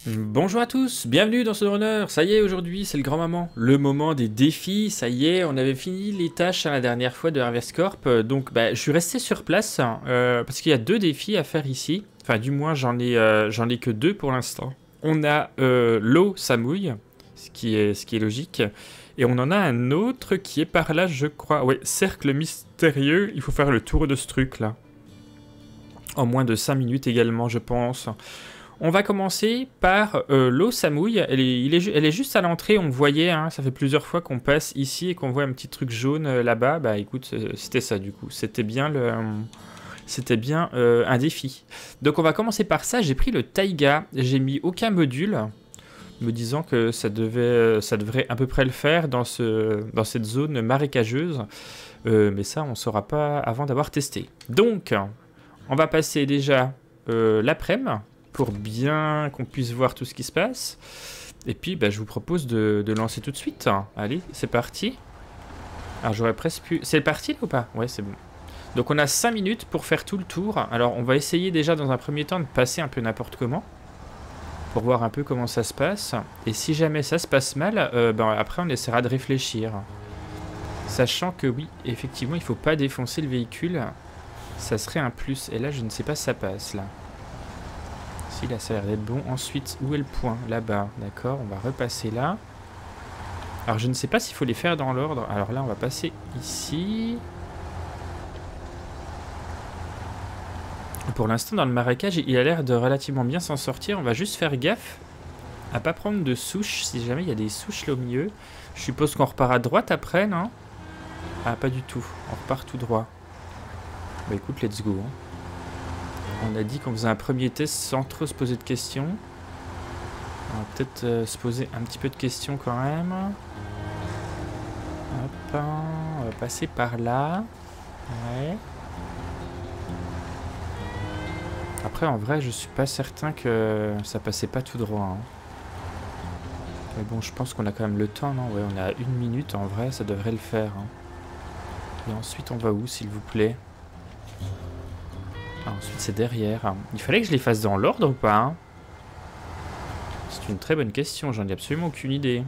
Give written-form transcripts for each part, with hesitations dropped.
Bonjour à tous, bienvenue dans ce runner. Ça y est, aujourd'hui c'est le grand moment, le moment des défis. Ça y est, on avait fini les tâches la dernière fois de Harvest Corp, donc je suis resté sur place parce qu'il y a deux défis à faire ici. Enfin, du moins j'en ai que deux pour l'instant. On a l'eau, ça mouille, ce qui est logique, et on en a un autre qui est par là, je crois. Ouais, cercle mystérieux. Il faut faire le tour de ce truc là, en moins de 5 minutes également, je pense. On va commencer par l'eau Samouille. Elle est juste à l'entrée, on voyait, hein, ça fait plusieurs fois qu'on passe ici et qu'on voit un petit truc jaune là-bas. Bah écoute, c'était ça du coup. C'était bien un défi. Donc on va commencer par ça. J'ai pris le Taiga, j'ai mis aucun module, me disant que ça devrait à peu près le faire dans cette zone marécageuse. Mais ça, on ne saura pas avant d'avoir testé. Donc, on va passer déjà l'après-midi, pour bien qu'on puisse voir tout ce qui se passe. Et puis, je vous propose de lancer tout de suite. Allez, c'est parti. Alors, j'aurais presque pu... C'est parti, là, ou pas? Ouais, c'est bon. Donc, on a 5 minutes pour faire tout le tour. Alors, on va essayer déjà, dans un premier temps, de passer un peu n'importe comment, pour voir un peu comment ça se passe. Et si jamais ça se passe mal, après, on essaiera de réfléchir. Sachant que, oui, effectivement, il ne faut pas défoncer le véhicule. Ça serait un plus. Et là, je ne sais pas si ça passe, là. Si, là, ça a l'air d'être bon. Ensuite, où est le point? Là-bas. D'accord, on va repasser là. Alors, je ne sais pas s'il faut les faire dans l'ordre. Alors là, on va passer ici. Pour l'instant, dans le marécage, il a l'air de relativement bien s'en sortir. On va juste faire gaffe à pas prendre de souches, si jamais il y a des souches là au milieu. Je suppose qu'on repart à droite après, non? Ah, pas du tout. On repart tout droit. Bah écoute, let's go. On a dit qu'on faisait un premier test sans trop se poser de questions. On va peut-être se poser un petit peu de questions quand même. Hop, on va passer par là. Ouais. Après, en vrai, je suis pas certain que ça passait pas tout droit. Hein. Mais bon, je pense qu'on a quand même le temps, non? Ouais, on a 1 minute, en vrai, ça devrait le faire. Hein. Et ensuite, on va où, s'il vous plaît? Ah, ensuite, c'est derrière. Il fallait que je les fasse dans l'ordre ou pas? Hein? C'est une très bonne question, j'en ai absolument aucune idée.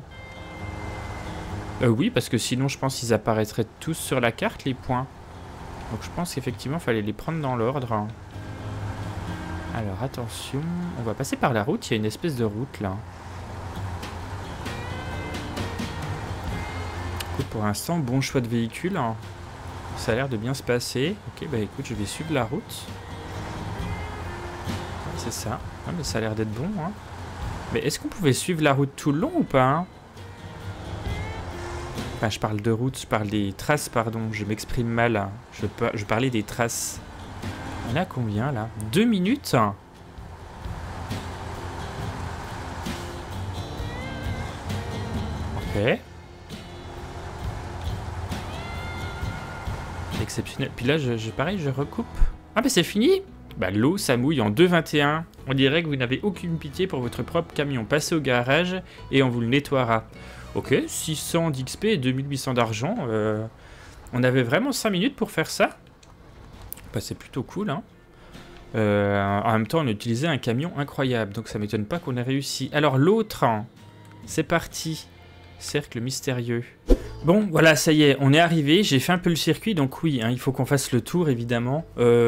Oui, parce que sinon, je pense qu'ils apparaîtraient tous sur la carte, les points. Donc, je pense qu'effectivement, il fallait les prendre dans l'ordre. Alors, attention. On va passer par la route. Il y a une espèce de route, là. Écoute, pour l'instant, bon choix de véhicule. Hein. Ça a l'air de bien se passer. Ok, bah écoute, je vais suivre la route. C'est ça. Ah, mais ça a l'air d'être bon. Hein. Mais est-ce qu'on pouvait suivre la route tout le long ou pas? Hein? Enfin, je parle de route, je parle des traces, pardon. Je m'exprime mal. Hein. Je parlais des traces. On a combien, là? 2 minutes? Ok. Exceptionnel. Puis là, pareil, je recoupe. Ah, mais c'est fini? Bah, l'eau, ça mouille en 2,21. On dirait que vous n'avez aucune pitié pour votre propre camion. Passez au garage et on vous le nettoiera. Ok, 600 d'XP et 2800 d'argent. On avait vraiment 5 minutes pour faire ça. Bah, c'est plutôt cool, hein. En même temps, on a utilisé un camion incroyable. Donc, ça m'étonne pas qu'on ait réussi. Alors, l'autre, c'est parti. Cercle mystérieux. Bon, voilà, ça y est, on est arrivé. J'ai fait un peu le circuit, donc oui, hein, il faut qu'on fasse le tour, évidemment.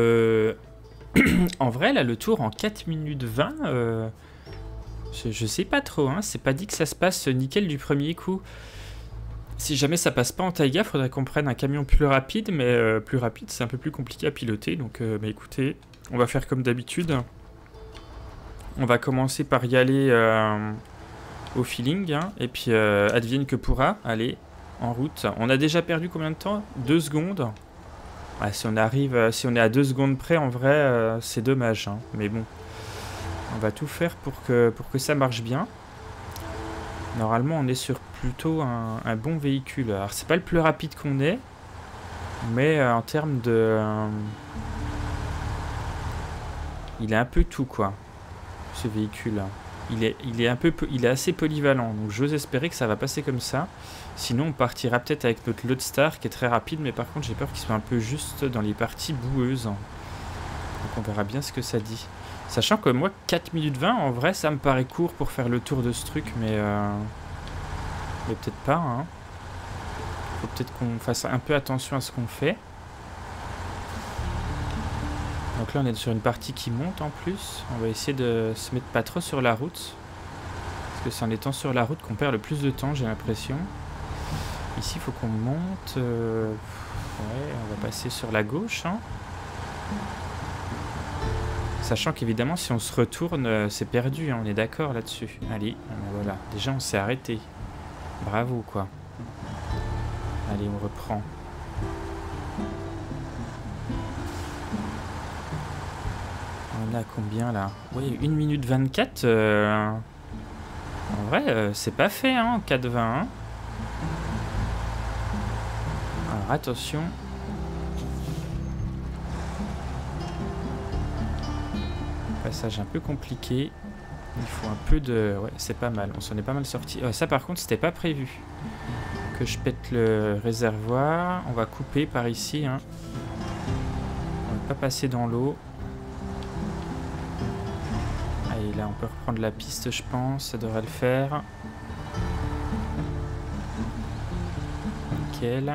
En vrai, là, le tour en 4 minutes 20, je sais pas trop, hein. C'est pas dit que ça se passe nickel du premier coup. Si jamais ça passe pas en taïga, faudrait qu'on prenne un camion plus rapide, mais plus rapide, c'est un peu plus compliqué à piloter. Donc, écoutez, on va faire comme d'habitude. On va commencer par y aller au feeling, hein, et puis advienne que pourra. Allez, en route. On a déjà perdu combien de temps? 2 secondes. Ouais, si on est à 2 secondes près, en vrai, c'est dommage. Hein. Mais bon, on va tout faire pour que ça marche bien. Normalement, on est sur plutôt un bon véhicule. Alors, c'est pas le plus rapide qu'on ait, mais en termes de... il est un peu tout, quoi, ce véhicule. Il est assez polyvalent, donc j'ose espérer que ça va passer comme ça. Sinon, on partira peut-être avec notre Loadstar qui est très rapide, mais par contre, j'ai peur qu'il soit un peu juste dans les parties boueuses. Donc, on verra bien ce que ça dit. Sachant que moi, 4 minutes 20, en vrai, ça me paraît court pour faire le tour de ce truc, mais peut-être pas, hein. Faut peut-être qu'on fasse un peu attention à ce qu'on fait. Donc là, on est sur une partie qui monte en plus. On va essayer de se mettre pas trop sur la route. Parce que c'est en étant sur la route qu'on perd le plus de temps, j'ai l'impression. Ici, il faut qu'on monte. Ouais, on va passer sur la gauche, hein. Sachant qu'évidemment, si on se retourne, c'est perdu, hein, on est d'accord là-dessus. Allez, voilà. Déjà, on s'est arrêté. Bravo, quoi. Allez, on reprend. On a combien, là? Oui, 1 minute 24. En vrai, c'est pas fait, hein, 4,20. Hein. Alors, attention. Passage un peu compliqué. Il faut un peu de... Ouais, c'est pas mal. On s'en est pas mal sorti. Ça, par contre, c'était pas prévu. Que je pète le réservoir. On va couper par ici. Hein. On va pas passer dans l'eau. Allez, là, on peut reprendre la piste, je pense. Ça devrait le faire. Nickel.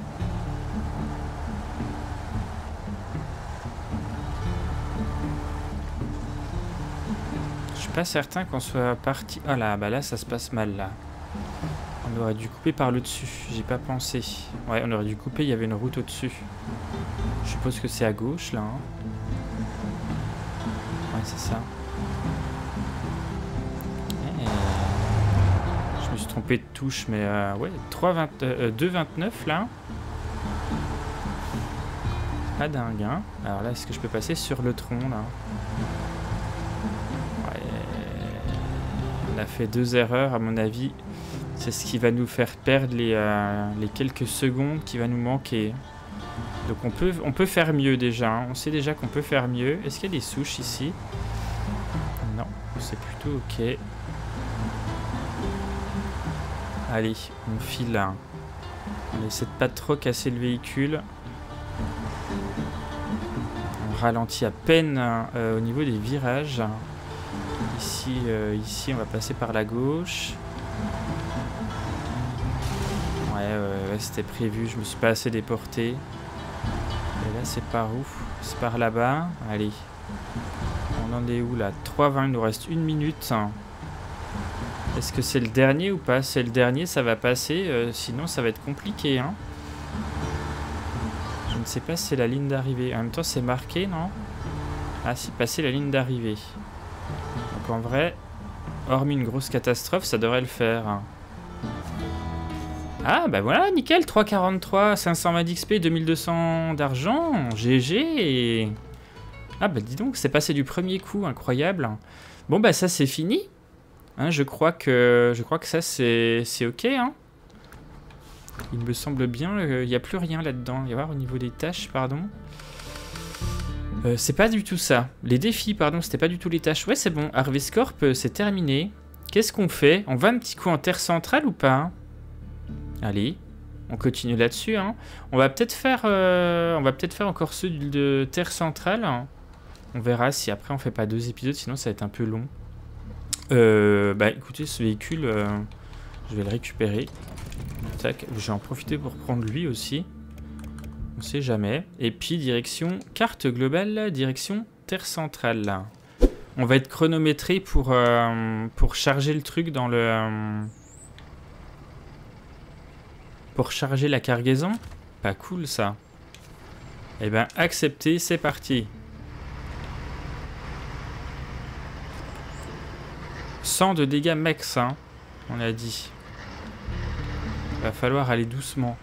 Je suis pas certain qu'on soit parti... Oh là, bah là, ça se passe mal, là. On aurait dû couper par le dessus. J'y ai pas pensé. Ouais, on aurait dû couper, il y avait une route au-dessus. Je suppose que c'est à gauche, là. Hein. Ouais, c'est ça. Je me suis trompé de touche, mais ouais, 2,29 là. Pas dingue, hein. Alors là, est-ce que je peux passer sur le tronc, là? Ouais. On a fait 2 erreurs, à mon avis. C'est ce qui va nous faire perdre les quelques secondes qui va nous manquer. Donc on peut faire mieux déjà. Hein. On sait déjà qu'on peut faire mieux. Est-ce qu'il y a des souches ici? Non, c'est plutôt ok. Allez, on file là. On essaie de pas trop casser le véhicule. On ralentit à peine au niveau des virages. Ici, ici, on va passer par la gauche. Ouais, c'était prévu. Je me suis pas assez déporté. Et là, c'est par où? C'est par là-bas. Allez. On en est où là? 3,20. Il nous reste 1 minute. Est-ce que c'est le dernier ou pas? C'est le dernier, ça va passer. Sinon, ça va être compliqué. Hein. Je ne sais pas si c'est la ligne d'arrivée. En même temps, c'est marqué, non? Ah, c'est passé la ligne d'arrivée. Donc en vrai, hormis une grosse catastrophe, ça devrait le faire. Ah, bah voilà, nickel. 3,43, 520 d'XP, 2200 d'argent. GG. Ah, bah dis donc, c'est passé du premier coup. Incroyable. Bon, bah ça, c'est fini. Hein, je crois que ça c'est ok. Hein. Il me semble bien. Il n'y a plus rien là-dedans. Il va y avoir au niveau des tâches, pardon. C'est pas du tout ça. Les défis, pardon, c'était pas du tout les tâches. Ouais, c'est bon. Harvest Corp, c'est terminé. Qu'est-ce qu'on fait? On va un petit coup en terre centrale ou pas? Hein? Allez, on continue là-dessus. Hein. On va peut-être faire encore ceux de terre centrale. On verra si après on fait pas 2 épisodes, sinon ça va être un peu long. Bah écoutez, ce véhicule, je vais le récupérer. Tac, je vais en profiter pour prendre lui aussi. On sait jamais. Et puis direction carte globale, direction terre centrale. On va être chronométré pour charger le truc dans le... pour charger la cargaison. Pas cool ça. Eh ben accepté, c'est parti. 100 de dégâts max, hein, on a dit. Va falloir aller doucement.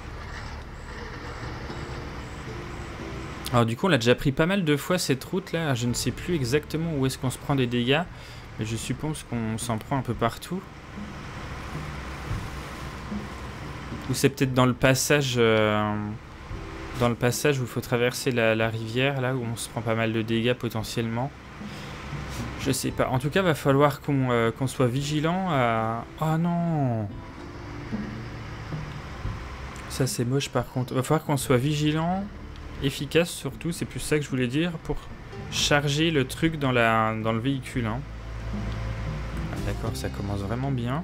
Alors du coup, on l'a déjà pris pas mal de fois cette route là. Je ne sais plus exactement où est-ce qu'on se prend des dégâts, mais je suppose qu'on s'en prend un peu partout. Ou c'est peut-être dans le passage où il faut traverser la rivière, là où on se prend pas mal de dégâts potentiellement. Je sais pas. En tout cas, va falloir qu'on soit vigilant à... Oh non! Ça, c'est moche par contre. Va falloir qu'on soit vigilant efficace surtout, c'est plus ça que je voulais dire, pour charger le truc dans le véhicule. Hein. Ah, d'accord, ça commence vraiment bien.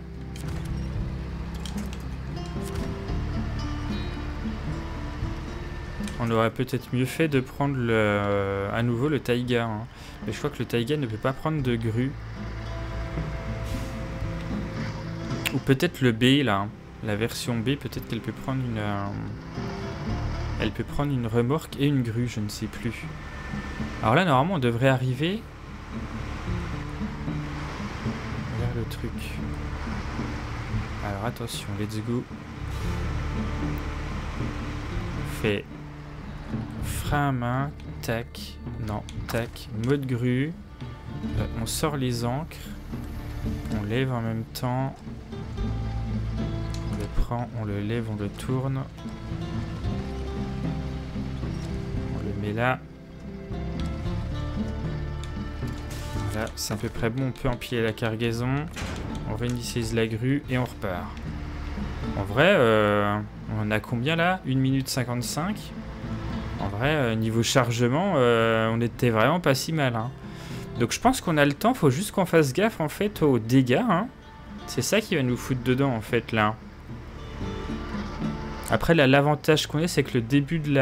On aurait peut-être mieux fait de prendre à nouveau le taïga. Hein. Mais je crois que le taïga ne peut pas prendre de grue. Ou peut-être le B là. La version B, peut-être qu'elle peut prendre une... elle peut prendre une remorque et une grue, je ne sais plus. Alors là, normalement, on devrait arriver vers le truc. Alors attention, let's go. On fait frein à main, tac, non, tac, mode grue. On sort les ancres. On lève en même temps. On le prend, on le lève, on le tourne. On le met là. Voilà, c'est à peu près bon, on peut empiler la cargaison. On réinitialise la grue et on repart. En vrai, on a combien là? 1 minute 55. En vrai, niveau chargement, on était vraiment pas si mal. Hein. Donc je pense qu'on a le temps, faut juste qu'on fasse gaffe en fait aux dégâts. Hein. C'est ça qui va nous foutre dedans en fait là. Après là, l'avantage qu'on a, c'est que le début du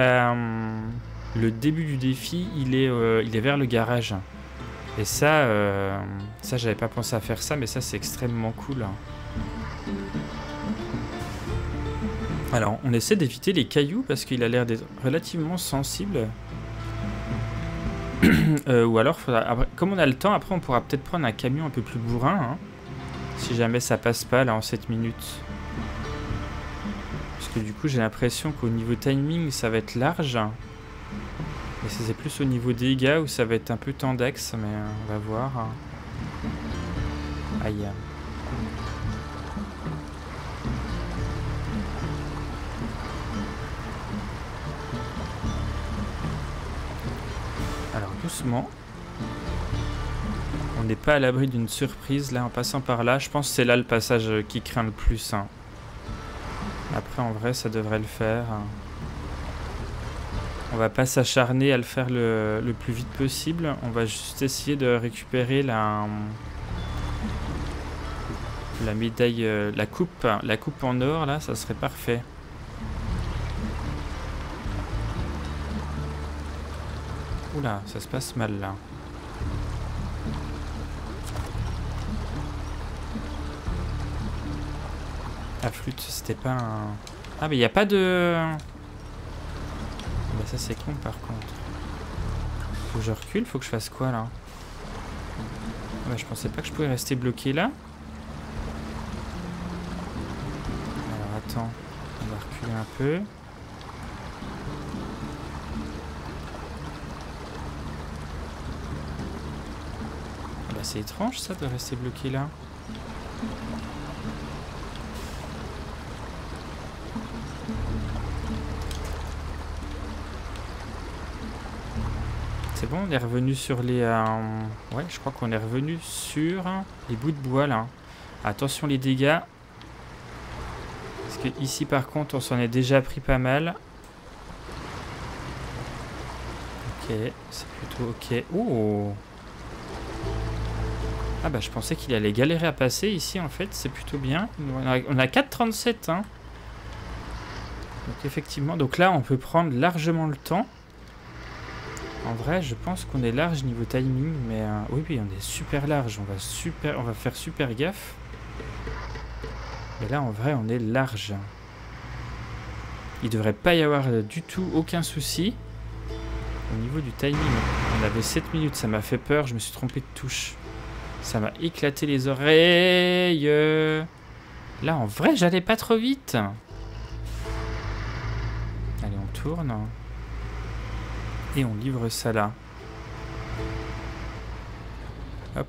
défi, il est vers le garage. Et ça, j'avais pas pensé à faire ça, mais ça c'est extrêmement cool. Alors, on essaie d'éviter les cailloux parce qu'il a l'air d'être relativement sensible. Ou alors, comme on a le temps, après on pourra peut-être prendre un camion un peu plus bourrin. Hein, si jamais ça passe pas là en 7 minutes. Parce que du coup, j'ai l'impression qu'au niveau timing, ça va être large. Et c'est plus au niveau dégâts où ça va être un peu tendax, mais on va voir. Aïe. Alors doucement. On n'est pas à l'abri d'une surprise là en passant par là. Je pense que c'est là le passage qui craint le plus. Hein. Après en vrai ça devrait le faire. On va pas s'acharner à le faire le plus vite possible. On va juste essayer de récupérer la médaille, la coupe en or là, ça serait parfait. Oula, ça se passe mal là. La flûte, c'était pas un... Ah mais il n'y a pas de... Bah ça c'est con par contre. Faut que je recule, faut que je fasse quoi là? Ouais, je pensais pas que je pouvais rester bloqué là. Alors attends, on va reculer un peu. Bah c'est étrange ça de rester bloqué là. C'est bon, on est revenu sur les... Ouais, je crois qu'on est revenu sur les bouts de bois, là. Attention les dégâts. Parce que ici, par contre, on s'en est déjà pris pas mal. Ok, c'est plutôt ok. Oh! Ah bah, je pensais qu'il allait galérer à passer. Ici, en fait, c'est plutôt bien. On a 4,37, hein. Donc, effectivement. Donc là, on peut prendre largement le temps. En vrai, je pense qu'on est large niveau timing, mais oui, on est super large. On va faire super gaffe. Mais là, en vrai, on est large. Il devrait pas y avoir du tout aucun souci au niveau du timing. On avait 7 minutes, ça m'a fait peur. Je me suis trompé de touche. Ça m'a éclaté les oreilles. Là, en vrai, j'allais pas trop vite. Allez, on tourne. Et on livre ça là. Hop.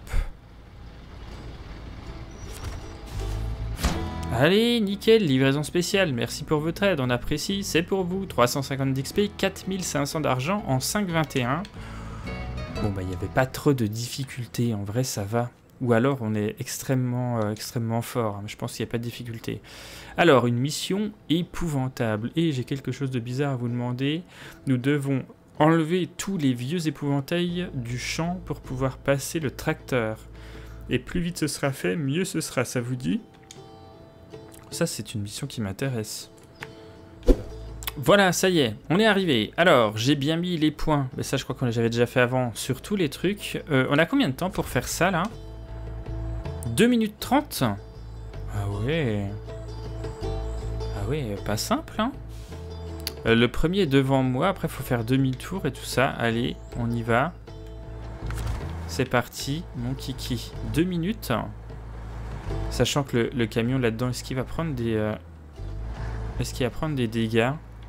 Allez, nickel, livraison spéciale. Merci pour votre aide, on apprécie. C'est pour vous. 350 d'XP, 4500 d'argent en 5,21. Bon, bah, il n'y avait pas trop de difficultés. En vrai, ça va. Ou alors on est extrêmement fort. Je pense qu'il n'y a pas de difficulté. Alors, une mission épouvantable. Et j'ai quelque chose de bizarre à vous demander. Nous devons enlever tous les vieux épouvantails du champ pour pouvoir passer le tracteur. Et plus vite ce sera fait, mieux ce sera. Ça vous dit? Ça, c'est une mission qui m'intéresse. Voilà, ça y est, on est arrivé. Alors, j'ai bien mis les points. Mais ça, je crois que j'avais déjà fait avant sur tous les trucs. On a combien de temps pour faire ça, là? 2 minutes 30? Ah ouais. Ah ouais, pas simple, hein. Le premier est devant moi. Après, il faut faire demi-tour et tout ça. Allez, on y va. C'est parti, mon kiki. 2 minutes. Sachant que le camion là-dedans, est-ce qu'il va prendre des... Est-ce qu'il va prendre des dégâts?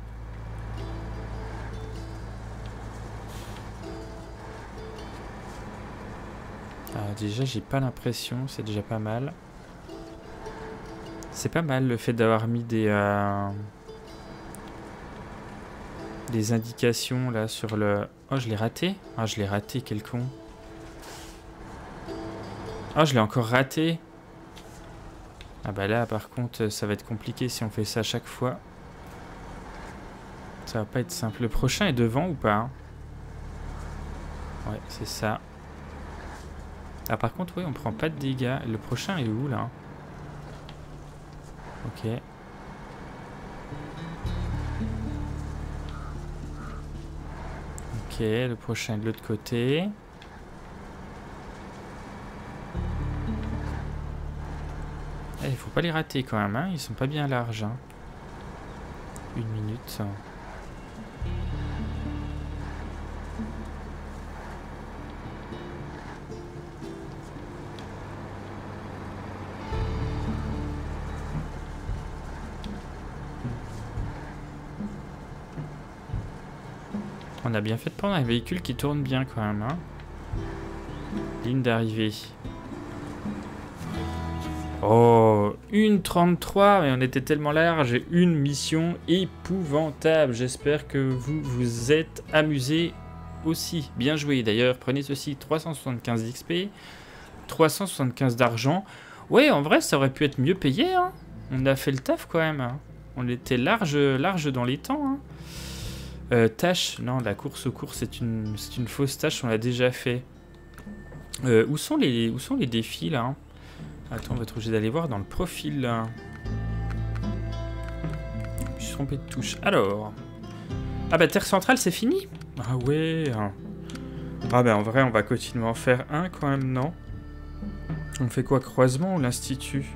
Déjà, j'ai pas l'impression, c'est déjà pas mal. C'est pas mal le fait d'avoir mis des indications là sur le... Oh, je l'ai raté? Ah, je l'ai raté, quel con. Ah, je l'ai encore raté. Ah bah là, par contre, ça va être compliqué si on fait ça à chaque fois. Ça va pas être simple. Le prochain est devant ou pas? Ouais, c'est ça. Ah, par contre, oui, on prend pas de dégâts. Le prochain est où, là? Ok. Ok, le prochain est de l'autre côté. Il faut pas les rater quand même, hein. Ils sont pas bien larges. Hein. 1 minute. On a bien fait de prendre un véhicule qui tourne bien quand même. Hein. Ligne d'arrivée. Oh, 1:33, mais on était tellement large. Une mission épouvantable. J'espère que vous vous êtes amusés aussi. Bien joué d'ailleurs. Prenez ceci, 375 d'XP, 375 d'argent. Ouais, en vrai, ça aurait pu être mieux payé. Hein. On a fait le taf quand même. Hein. On était large dans les temps. Hein. Tâche, non, la course aux courses, c'est une fausse tâche. On l'a déjà fait. Où sont les défis là? Attends, on va être obligé d'aller voir dans le profil. Là. Je me suis trompé de touche. Alors. Ah bah Terre Centrale, c'est fini? Ah ouais. Ah bah en vrai, on va continuer à en faire un quand même, non? On fait quoi? Croisement ou l'Institut?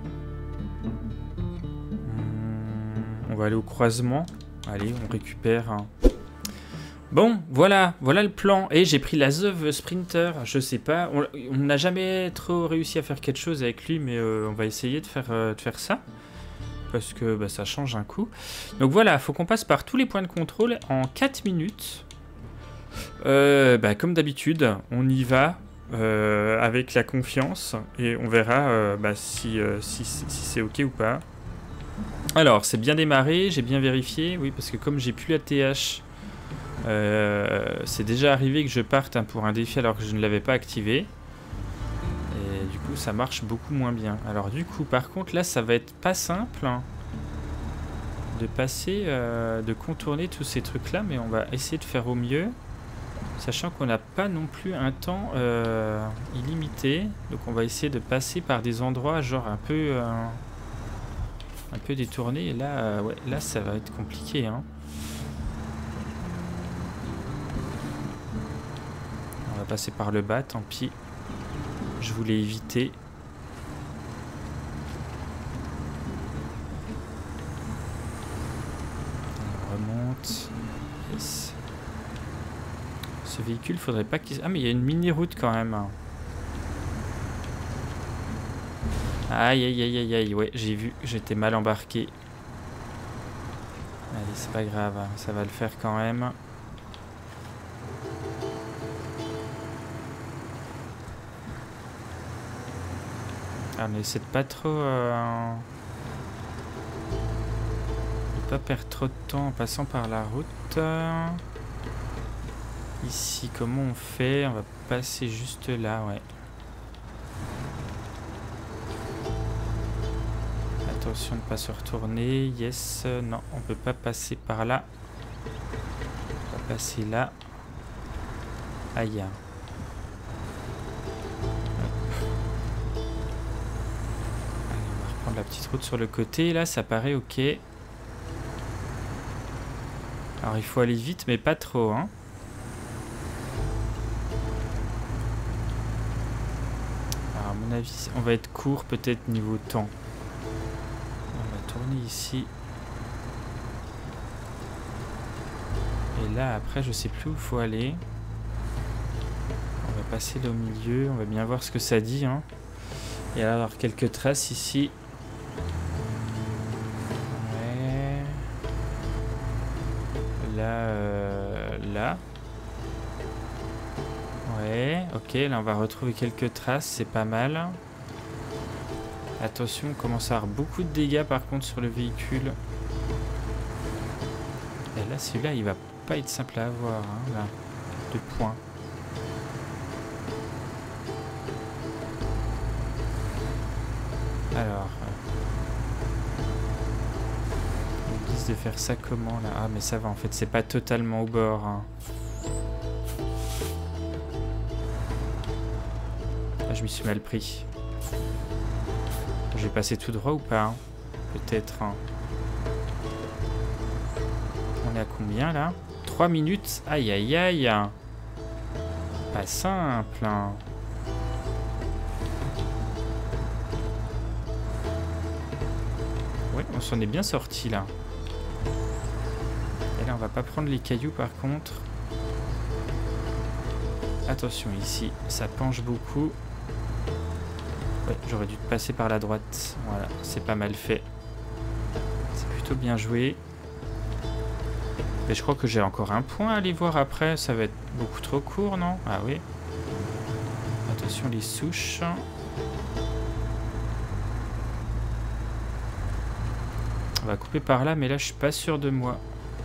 On va aller au croisement. Allez, on récupère. Bon, voilà le plan. Et j'ai pris la Zeuve Sprinter. Je sais pas, on n'a jamais trop réussi à faire quelque chose avec lui, mais on va essayer de faire ça. Parce que bah, ça change un coup. Donc voilà, faut qu'on passe par tous les points de contrôle en 4 minutes. Bah, comme d'habitude, on y va avec la confiance. Et on verra bah, si c'est ok ou pas. Alors, c'est bien démarré, j'ai bien vérifié. Oui, parce que comme j'ai plus la TH... c'est déjà arrivé que je parte pour un défi alors que je ne l'avais pas activé. Et du coup ça marche beaucoup moins bien. Alors du coup par contre là ça va être pas simple hein, de passer, de contourner tous ces trucs là. Mais on va essayer de faire au mieux. Sachant qu'on n'a pas non plus un temps illimité. Donc on va essayer de passer par des endroits genre un peu détournés. Et là, ouais, là ça va être compliqué hein. On va passer par le bas, tant pis. Je voulais éviter. On remonte. Yes. Ce véhicule, faudrait pas qu'il... Ah mais il y a une mini-route quand même. Aïe aïe aïe aïe aïe. Ouais, j'ai vu, j'étais mal embarqué. Allez, c'est pas grave, ça va le faire quand même. Ah, on essaie de pas trop... de pas perdre trop de temps en passant par la route. Ici, comment on fait? On va passer juste là, ouais. Attention de ne pas se retourner. Yes, non, on peut pas passer par là. On va passer là. Aïe. La petite route sur le côté, là, ça paraît ok. Alors, il faut aller vite, mais pas trop, hein. Alors, à mon avis, on va être court, peut-être, niveau temps. On va tourner ici. Et là, après, je sais plus où il faut aller. On va passer là au milieu, on va bien voir ce que ça dit, hein. Et alors, quelques traces ici. Là. Ouais, ok, là on va retrouver quelques traces, c'est pas mal. Attention, on commence à avoir beaucoup de dégâts par contre sur le véhicule. Et là, celui-là, il va pas être simple à avoir, hein, là. 2 points. Alors... de faire ça comment là? Ah mais ça va en fait, c'est pas totalement au bord, hein. Ah, je m'y suis mal pris. Je vais passer tout droit ou pas, hein? Peut-être, hein. On est à combien là? 3 minutes. Aïe aïe aïe. Pas simple, hein. Ouais, on s'en est bien sorti là. Et là, on va pas prendre les cailloux par contre. Attention ici, ça penche beaucoup. Ouais, j'aurais dû passer par la droite. Voilà, c'est pas mal fait. C'est plutôt bien joué. Mais je crois que j'ai encore un point à aller voir après. Ça va être beaucoup trop court, non? Ah oui. Attention les souches. On va couper par là, mais là je suis pas sûr de moi.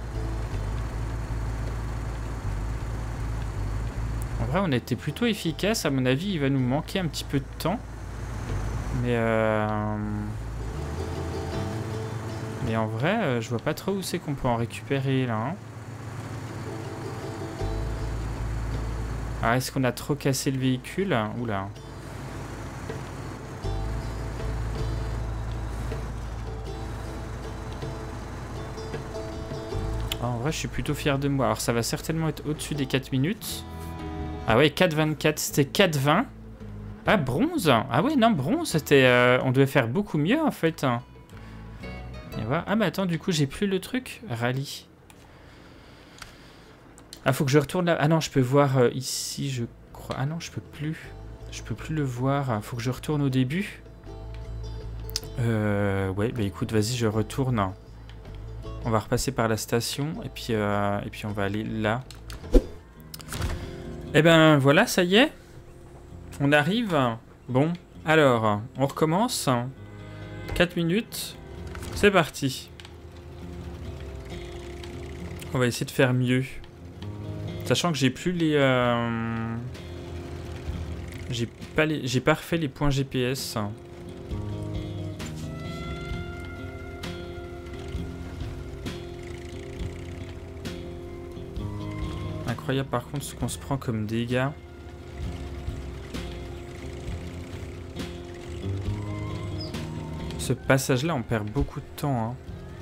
En vrai, on a été plutôt efficace. À mon avis, il va nous manquer un petit peu de temps. Mais en vrai, je vois pas trop où c'est qu'on peut en récupérer là, hein. Ah, est-ce qu'on a trop cassé le véhicule? Oula. En vrai, je suis plutôt fier de moi. Alors, ça va certainement être au-dessus des 4 minutes. Ah ouais, 4,24. C'était 4,20. Ah, bronze. Ah ouais, non, bronze, c'était... on devait faire beaucoup mieux, en fait. Et voilà. Ah, mais attends, du coup, j'ai plus le truc. Rallye. Ah, faut que je retourne là. Ah non, je peux voir ici, je crois. Ah non, je peux plus. Je peux plus le voir. Faut que je retourne au début. Ouais, bah écoute, vas-y, je retourne. On va repasser par la station. Et puis on va aller là. Eh ben, voilà, ça y est. On arrive. Bon, alors, on recommence. 4 minutes. C'est parti. On va essayer de faire mieux. Sachant que j'ai plus les... J'ai pas refait les points GPS. Incroyable par contre ce qu'on se prend comme dégâts. Ce passage-là, on perd beaucoup de temps, hein.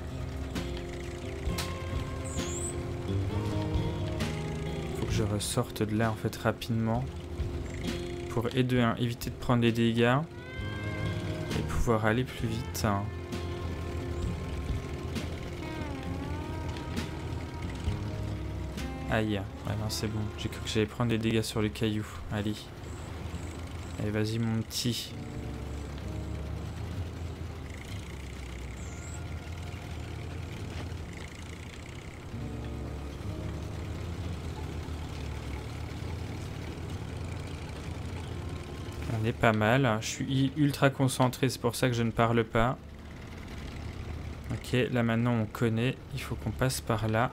Faut que je ressorte de là en fait rapidement. Pour éviter de prendre les dégâts. Et pouvoir aller plus vite. Aïe. Ouais, non, c'est bon. J'ai cru que j'allais prendre des dégâts sur le caillou. Allez. Allez, vas-y, mon petit. On est pas mal. Je suis ultra concentré, c'est pour ça que je ne parle pas. Ok, là maintenant on connaît. Il faut qu'on passe par là.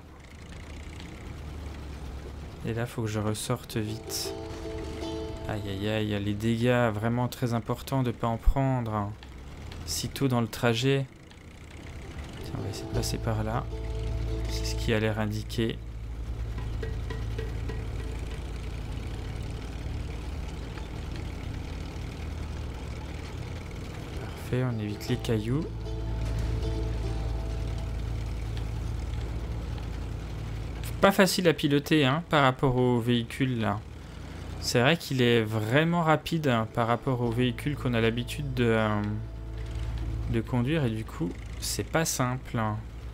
Et là, il faut que je ressorte vite. Aïe, aïe, aïe. Les dégâts, vraiment très important de ne pas en prendre. Si tôt dans le trajet. Tiens, on va essayer de passer par là. C'est ce qui a l'air indiqué. Parfait, on évite les cailloux. Pas facile à piloter hein, par rapport au véhicule là. C'est vrai qu'il est vraiment rapide hein, par rapport au véhicule qu'on a l'habitude de conduire et du coup c'est pas simple. Hein.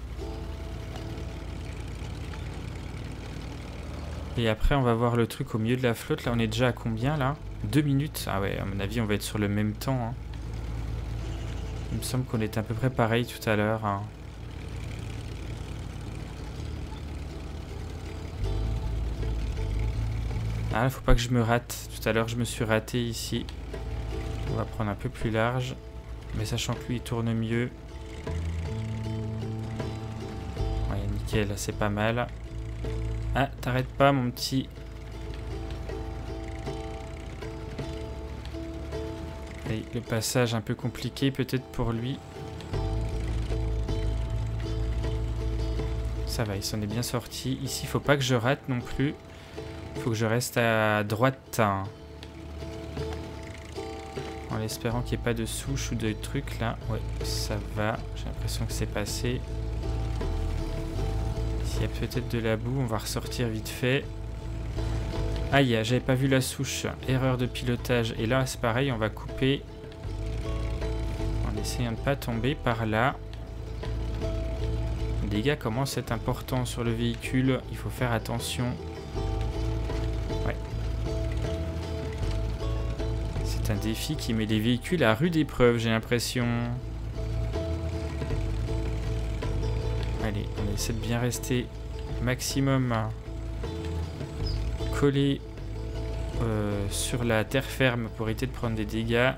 Et après on va voir le truc au milieu de la flotte. Là on est déjà à combien là? 2 minutes. Ah ouais, à mon avis on va être sur le même temps. Hein. Il me semble qu'on était à peu près pareil tout à l'heure. Hein. Ah, faut pas que je me rate. Tout à l'heure, je me suis raté ici. On va prendre un peu plus large. Mais sachant que lui, il tourne mieux. Ouais, nickel, c'est pas mal. Ah, t'arrêtes pas, mon petit. Et le passage un peu compliqué, peut-être pour lui. Ça va, il s'en est bien sorti. Ici, faut pas que je rate non plus. Faut que je reste à droite. En espérant qu'il n'y ait pas de souche ou de trucs là. Ouais, ça va. J'ai l'impression que c'est passé. S'il y a peut-être de la boue, on va ressortir vite fait. Aïe, j'avais pas vu la souche. Erreur de pilotage. Et là, c'est pareil, on va couper. En essayant de ne pas tomber par là. Les dégâts commencent à être importants sur le véhicule. Il faut faire attention. C'est un défi qui met les véhicules à rude épreuve, j'ai l'impression. Allez, on essaie de bien rester maximum collé sur la terre ferme pour éviter de prendre des dégâts.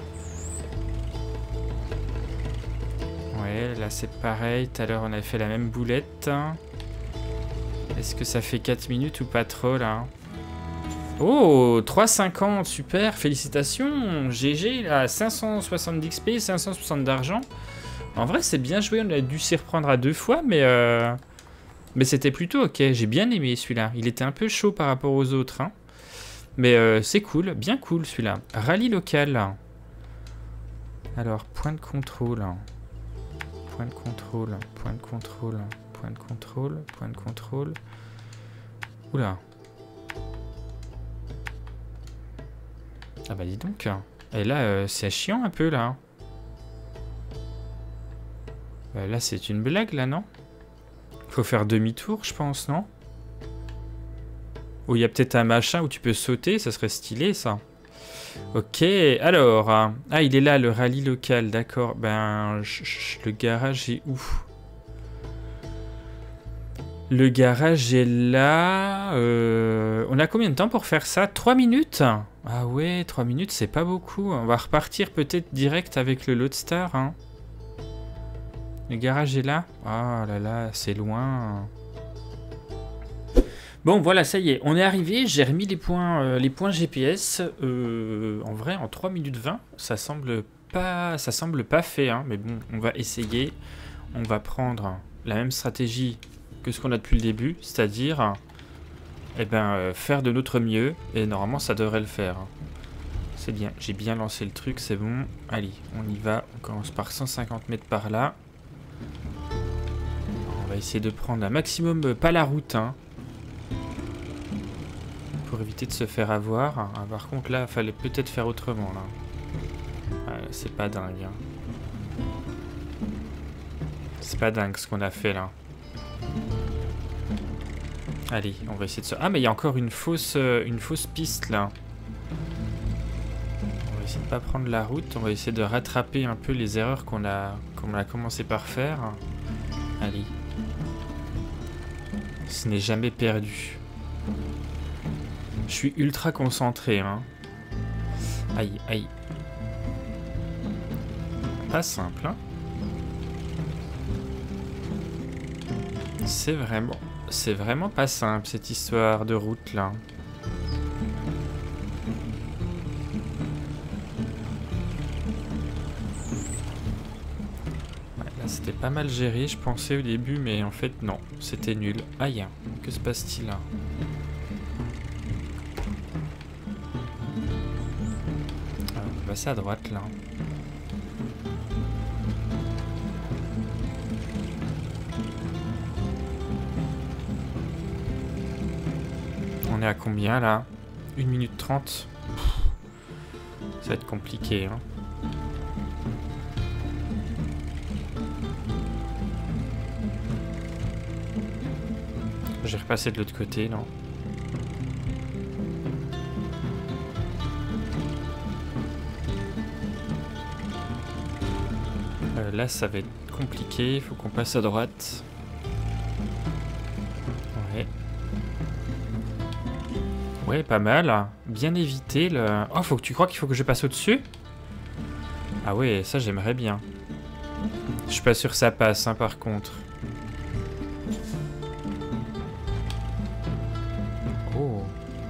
Ouais, là c'est pareil. Tout à l'heure on avait fait la même boulette. Est-ce que ça fait 4 minutes ou pas trop là? Oh, 3,50, super, félicitations, GG, là, 570 XP, 560 d'argent. En vrai, c'est bien joué, on a dû s'y reprendre à 2 fois, mais c'était plutôt ok, j'ai bien aimé celui-là. Il était un peu chaud par rapport aux autres, hein. Mais c'est cool, bien cool celui-là. Rallye local. Alors, point de contrôle. Point de contrôle, point de contrôle, point de contrôle, point de contrôle. Oula. Ah bah dis donc. Et là, c'est chiant un peu, là. Là, c'est une blague, là, non? Faut faire demi-tour, je pense, non? Ou il y a peut-être un machin où tu peux sauter, ça serait stylé, ça. Ok, alors... Ah, il est là, le rallye local, d'accord. Ben, le garage est où? Le garage est là. On a combien de temps pour faire ça? 3 minutes? Ah ouais, 3 minutes, c'est pas beaucoup. On va repartir peut-être direct avec le Loadstar. Hein. Le garage est là. Ah là là, c'est loin. Bon, voilà, ça y est, on est arrivé. J'ai remis les points GPS. En vrai, en 3 minutes 20, ça semble pas fait. Hein, mais bon, on va essayer. On va prendre la même stratégie que ce qu'on a depuis le début, c'est-à-dire faire de notre mieux, et normalement ça devrait le faire. C'est bien, j'ai bien lancé le truc, c'est bon. Allez, on y va, on commence par 150 mètres par là. On va essayer de prendre un maximum, pas la route, hein, pour éviter de se faire avoir. Par contre là, il fallait peut-être faire autrement, là. C'est pas dingue. Hein. C'est pas dingue ce qu'on a fait là. Allez, on va essayer de se... Ah, mais il y a encore une fausse piste, là. On va essayer de pas prendre la route. On va essayer de rattraper un peu les erreurs qu'on a commencé par faire. Allez. Ce n'est jamais perdu. Je suis ultra concentré, hein. Aïe, aïe. Pas simple, hein. C'est vraiment pas simple cette histoire de route là. Ouais, là c'était c'était pas mal géré, je pensais au début, mais en fait, non. C'était nul. Aïe, que se passe-t-il là? Ah, on va passer à droite, là. On est à combien, là? 1 minute 30. Ça va être compliqué, hein. J'ai repassé de l'autre côté, non? Là, ça va être compliqué. Il faut qu'on passe à droite. Ouais. Ouais, pas mal. Bien évité le... Oh, faut que tu crois qu'il faut que je passe au-dessus? Ah ouais, ça, j'aimerais bien. Je suis pas sûr que ça passe, hein, par contre. Oh.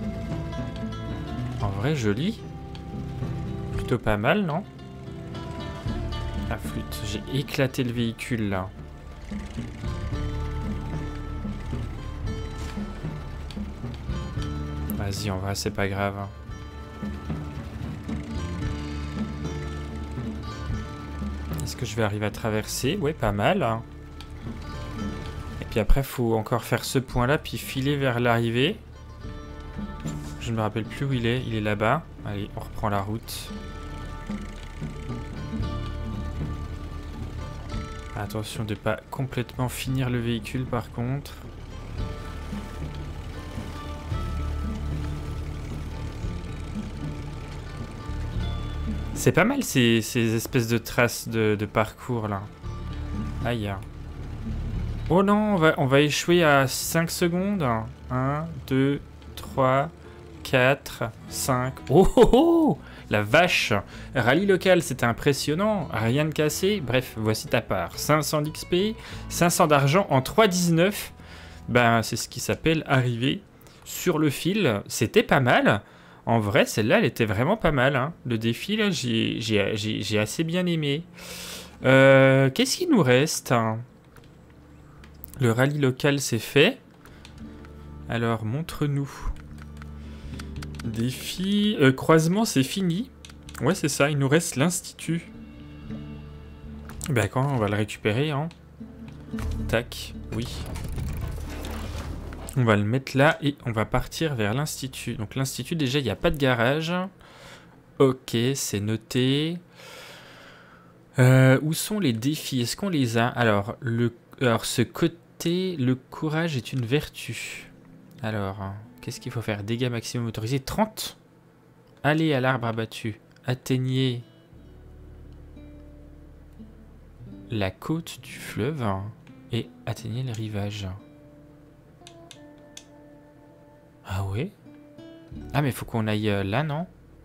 En vrai, joli. Plutôt pas mal, non? Ah, flûte. J'ai éclaté le véhicule, là. Vas-y, en vrai, c'est pas grave. Est-ce que je vais arriver à traverser? Ouais, pas mal. Et puis après, faut encore faire ce point-là, puis filer vers l'arrivée. Je ne me rappelle plus où il est. Il est là-bas. Allez, on reprend la route. Attention de ne pas complètement finir le véhicule, par contre. C'est pas mal ces espèces de traces de parcours là. Aïe. Oh non, on va échouer à 5 secondes. 1, 2, 3, 4, 5. Oh oh oh! La vache! Rallye local, c'était impressionnant. Rien de cassé. Bref, voici ta part. 500 d'XP, 500 d'argent en 3,19. Ben, c'est ce qui s'appelle arriver sur le fil. C'était pas mal. En vrai, celle-là, elle était vraiment pas mal. Hein. Le défi, là, j'ai assez bien aimé. Qu'est-ce qu'il nous reste? Le rallye local, c'est fait. Alors, montre-nous. Défi... croisement, c'est fini. Ouais, c'est ça. Il nous reste l'Institut. Ben, quand on va le récupérer, hein. Tac. Oui. On va le mettre là et on va partir vers l'Institut. Donc l'Institut, déjà, il n'y a pas de garage. Ok, c'est noté. Où sont les défis? Est-ce qu'on les a? Alors, ce côté, le courage est une vertu. Alors, qu'est-ce qu'il faut faire? Dégâts maximum autorisés, 30. Allez à l'arbre abattu. Atteignez la côte du fleuve et atteignez le rivage. Ah ouais? Ah mais faut qu'on aille là, non?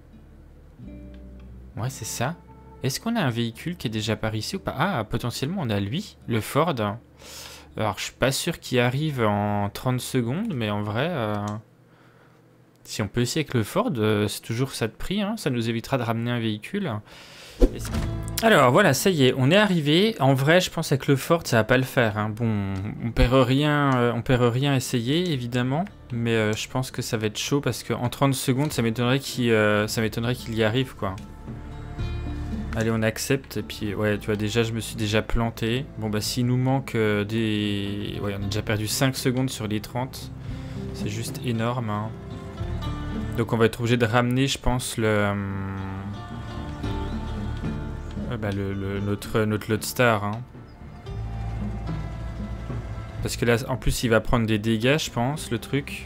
Ouais, c'est ça. Est-ce qu'on a un véhicule qui est déjà par ici ou pas? Ah, potentiellement, on a lui, le Ford. Alors, je suis pas sûr qu'il arrive en 30 secondes, mais en vrai... si on peut essayer avec le Ford, c'est toujours ça de prix, hein, ça nous évitera de ramener un véhicule. Alors voilà, ça y est, on est arrivé. En vrai, je pense avec le Ford, ça va pas le faire. Hein. Bon, on perd rien à essayer, évidemment. Mais je pense que ça va être chaud parce qu'en 30 secondes, ça m'étonnerait qu'il y arrive, quoi. Allez, on accepte. Et puis, ouais, tu vois, déjà, je me suis déjà planté. Bon, bah, s'il nous manque des... Ouais, on a déjà perdu 5 secondes sur les 30. C'est juste énorme, hein. Donc, on va être obligé de ramener, je pense, notre Loadstar, hein. Parce que là, en plus, il va prendre des dégâts, je pense, le truc.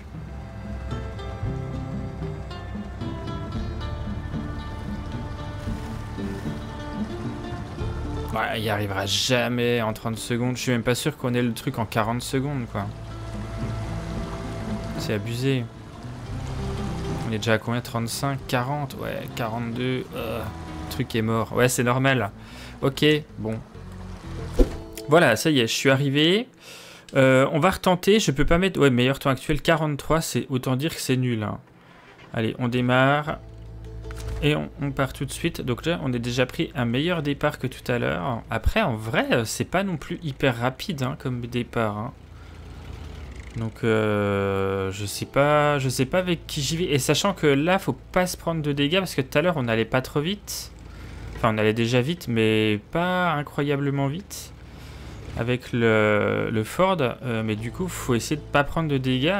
Ouais, il arrivera jamais en 30 secondes. Je suis même pas sûr qu'on ait le truc en 40 secondes, quoi. C'est abusé. On est déjà à combien? 35, 40, ouais, 42. Le truc est mort. Ouais, c'est normal. Ok, bon. Voilà, ça y est, je suis arrivé. On va retenter. Je peux pas mettre... Ouais, meilleur temps actuel, 43. C'est autant dire que c'est nul. Hein. Allez, on démarre. Et on part tout de suite. Donc là, on a déjà pris un meilleur départ que tout à l'heure. Après, en vrai, c'est pas non plus hyper rapide hein, comme départ. Hein. Donc, je sais pas avec qui j'y vais. Et sachant que là, faut pas se prendre de dégâts parce que tout à l'heure, on n'allait pas trop vite. Enfin, on allait déjà vite, mais pas incroyablement vite avec le Ford. Mais du coup, faut essayer de pas prendre de dégâts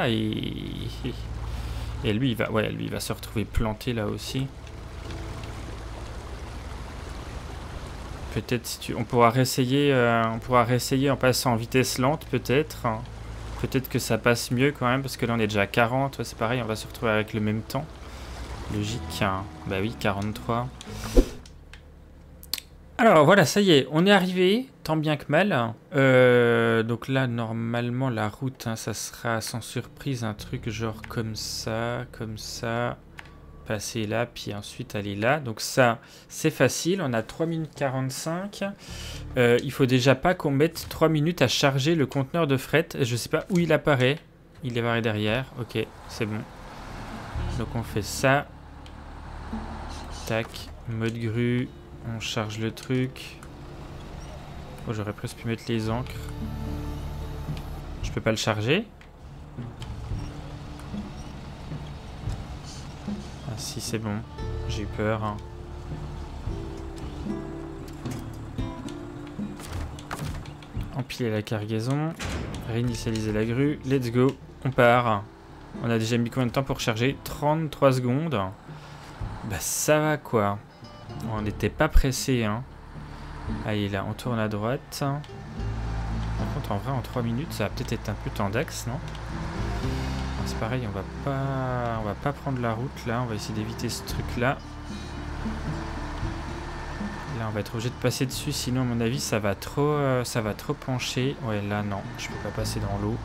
et lui, il va se retrouver planté là aussi. Peut-être si on pourra réessayer en passant en vitesse lente peut-être. Peut-être que ça passe mieux quand même parce que là on est déjà à 40. Ouais, c'est pareil, on va se retrouver avec le même temps. Logique. Hein. Bah oui, 43. Alors voilà, ça y est, on est arrivé, tant bien que mal. Donc là, normalement, la route, hein, ça sera sans surprise un truc genre comme ça. Passer là, puis ensuite aller là. Donc ça, c'est facile. On a 3 minutes 45. Il faut déjà pas qu'on mette 3 minutes à charger le conteneur de fret. Je sais pas où il apparaît. Il apparaît derrière. Ok, c'est bon. Donc on fait ça. Tac. Mode grue. On charge le truc. Oh, j'aurais presque pu mettre les encres. Je peux pas le charger. Si c'est bon, j'ai eu peur. Hein. Empiler la cargaison, réinitialiser la grue, let's go, on part. On a déjà mis combien de temps pour charger? 33 secondes. Bah ça va quoi. On n'était pas pressé. Hein. Allez là, on tourne à droite. Par contre en vrai en 3 minutes ça va peut-être être un peu tendax, non? C'est pareil, on va pas prendre la route là, on va essayer d'éviter ce truc là. Là on va être obligé de passer dessus, sinon à mon avis ça va trop pencher. Ouais là non, je peux pas passer dans l'eau.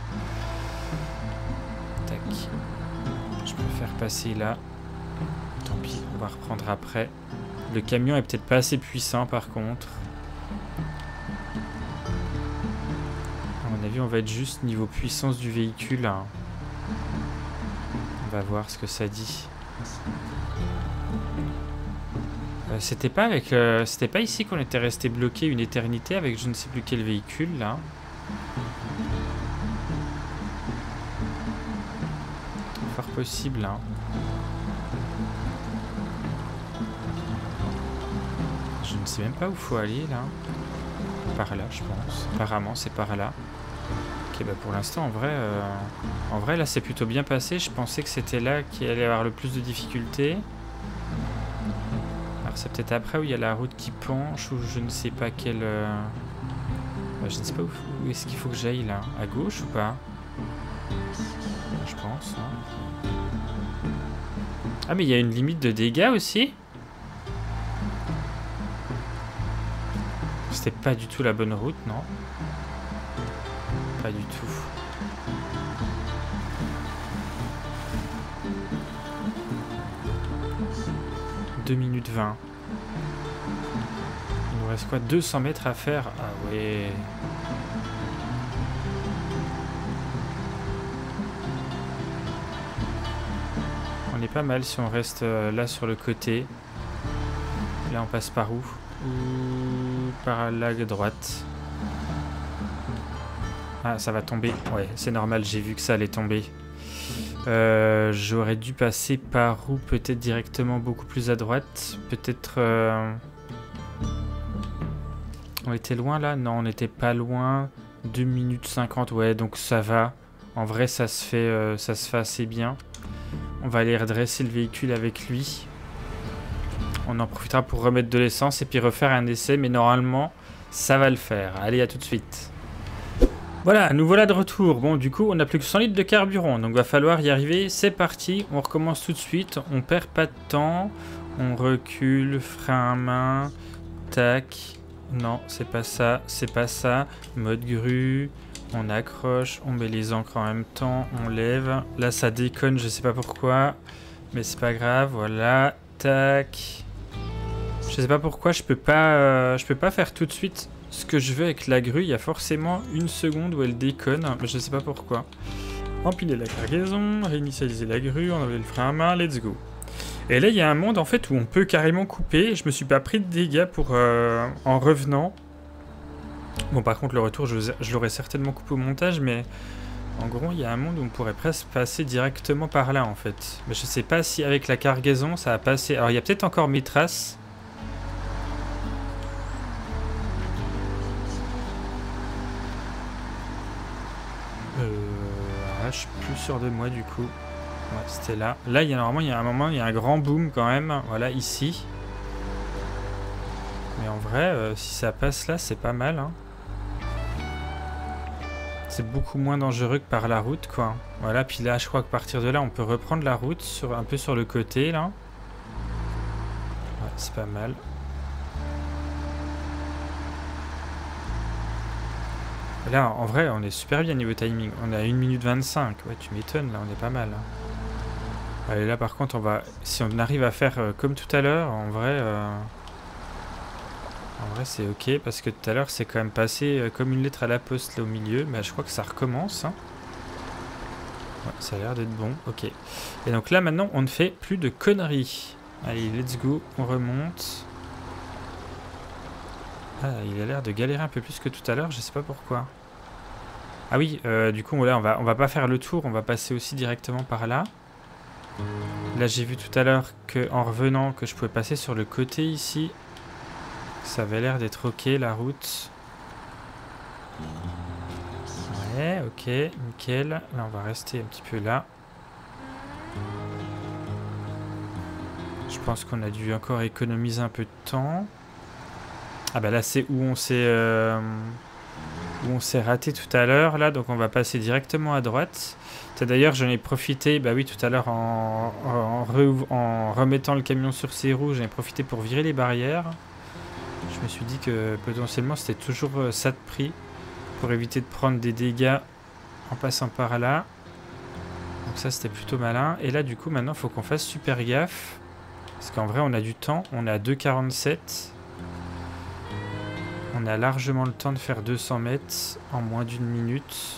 Tac. Je préfère passer là. Tant pis, on va reprendre après. Le camion est peut-être pas assez puissant par contre. À mon avis on va être juste niveau puissance du véhicule. Hein. On va voir ce que ça dit. C'était pas ici qu'on était resté bloqué une éternité avec je ne sais plus quel véhicule là. Fort possible. Hein. Je ne sais même pas où faut aller là. Par là je pense. Apparemment c'est par là. Ok, bah pour l'instant, en vrai, là, c'est plutôt bien passé. Je pensais que c'était là qu'il allait y avoir le plus de difficultés. Alors, c'est peut-être après où il y a la route qui penche ou je ne sais pas quelle... Bah, je ne sais pas où est-ce qu'il faut que j'aille, là. À gauche ou pas? Je pense. Hein. Ah, mais il y a une limite de dégâts aussi? C'était pas du tout la bonne route, non? Pas du tout. « 2 minutes 20. » Il nous reste quoi? 200 mètres à faire? Ah ouais. On est pas mal si on reste là sur le côté. Là on passe par où? Ou par la droite. Ah, ça va tomber. Ouais, c'est normal, j'ai vu que ça allait tomber. J'aurais dû passer par où? Peut-être directement beaucoup plus à droite. Peut-être... On était loin là? Non, on n'était pas loin. 2 minutes 50, ouais, donc ça va. En vrai, ça se fait assez bien. On va aller redresser le véhicule avec lui. On en profitera pour remettre de l'essence et puis refaire un essai. Mais normalement, ça va le faire. Allez, à tout de suite. Voilà, nous voilà de retour. Bon, du coup, on n'a plus que 100 litres de carburant, donc va falloir y arriver. C'est parti, on recommence tout de suite. On perd pas de temps. On recule, frein à main. Tac. Non, c'est pas ça, c'est pas ça. Mode grue. On accroche, on met les encres en même temps, on lève. Là, ça déconne, je sais pas pourquoi. Mais c'est pas grave, voilà. Tac. Je sais pas pourquoi, je peux pas faire tout de suite ce que je veux avec la grue. Il y a forcément une seconde où elle déconne, mais je sais pas pourquoi. Empiler la cargaison, réinitialiser la grue, enlever le frein à main, let's go. Et là, il y a un monde en fait où on peut carrément couper. Je me suis pas pris de dégâts pour en revenant. Bon, par contre, le retour, je l'aurais certainement coupé au montage, mais en gros, il y a un monde où on pourrait presque passer directement par là en fait. Mais je sais pas si avec la cargaison, ça va passer. Alors, il y a peut-être encore mes traces. Je suis plus sûr de moi du coup. Ouais, c'était là. Là, normalement, il y a un moment, il y a un grand boom quand même. Voilà, ici. Mais en vrai, si ça passe là, c'est pas mal. Hein. C'est beaucoup moins dangereux que par la route, quoi. Voilà, puis là, je crois que à partir de là, on peut reprendre la route un peu sur le côté, là. Ouais, c'est pas mal. Là, en vrai, on est super bien niveau timing. On est à 1 minute 25. Ouais, tu m'étonnes, là, on est pas mal. Hein. Allez, là, par contre, si on arrive à faire comme tout à l'heure, en vrai, c'est ok. Parce que tout à l'heure, c'est quand même passé comme une lettre à la poste, là, au milieu. Mais je crois que ça recommence. Hein. Ouais, ça a l'air d'être bon. Ok. Et donc là, maintenant, on ne fait plus de conneries. Allez, let's go. On remonte. Ah, il a l'air de galérer un peu plus que tout à l'heure, je sais pas pourquoi. Ah oui, du coup, là, on va pas faire le tour, on va passer aussi directement par là. Là, j'ai vu tout à l'heure qu'en revenant, que je pouvais passer sur le côté ici. Ça avait l'air d'être ok, la route. Ouais, ok, nickel. Là, on va rester un petit peu là. Je pense qu'on a dû encore économiser un peu de temps. Ah bah là c'est où on s'est raté tout à l'heure là, donc on va passer directement à droite. D'ailleurs j'en ai profité, bah oui tout à l'heure en remettant le camion sur ses roues, j'en ai profité pour virer les barrières. Je me suis dit que potentiellement c'était toujours ça de prix pour éviter de prendre des dégâts en passant par là. Donc ça c'était plutôt malin. Et là du coup maintenant il faut qu'on fasse super gaffe. Parce qu'en vrai on a du temps, on est à 2,47. On a largement le temps de faire 200 mètres en moins d'une minute.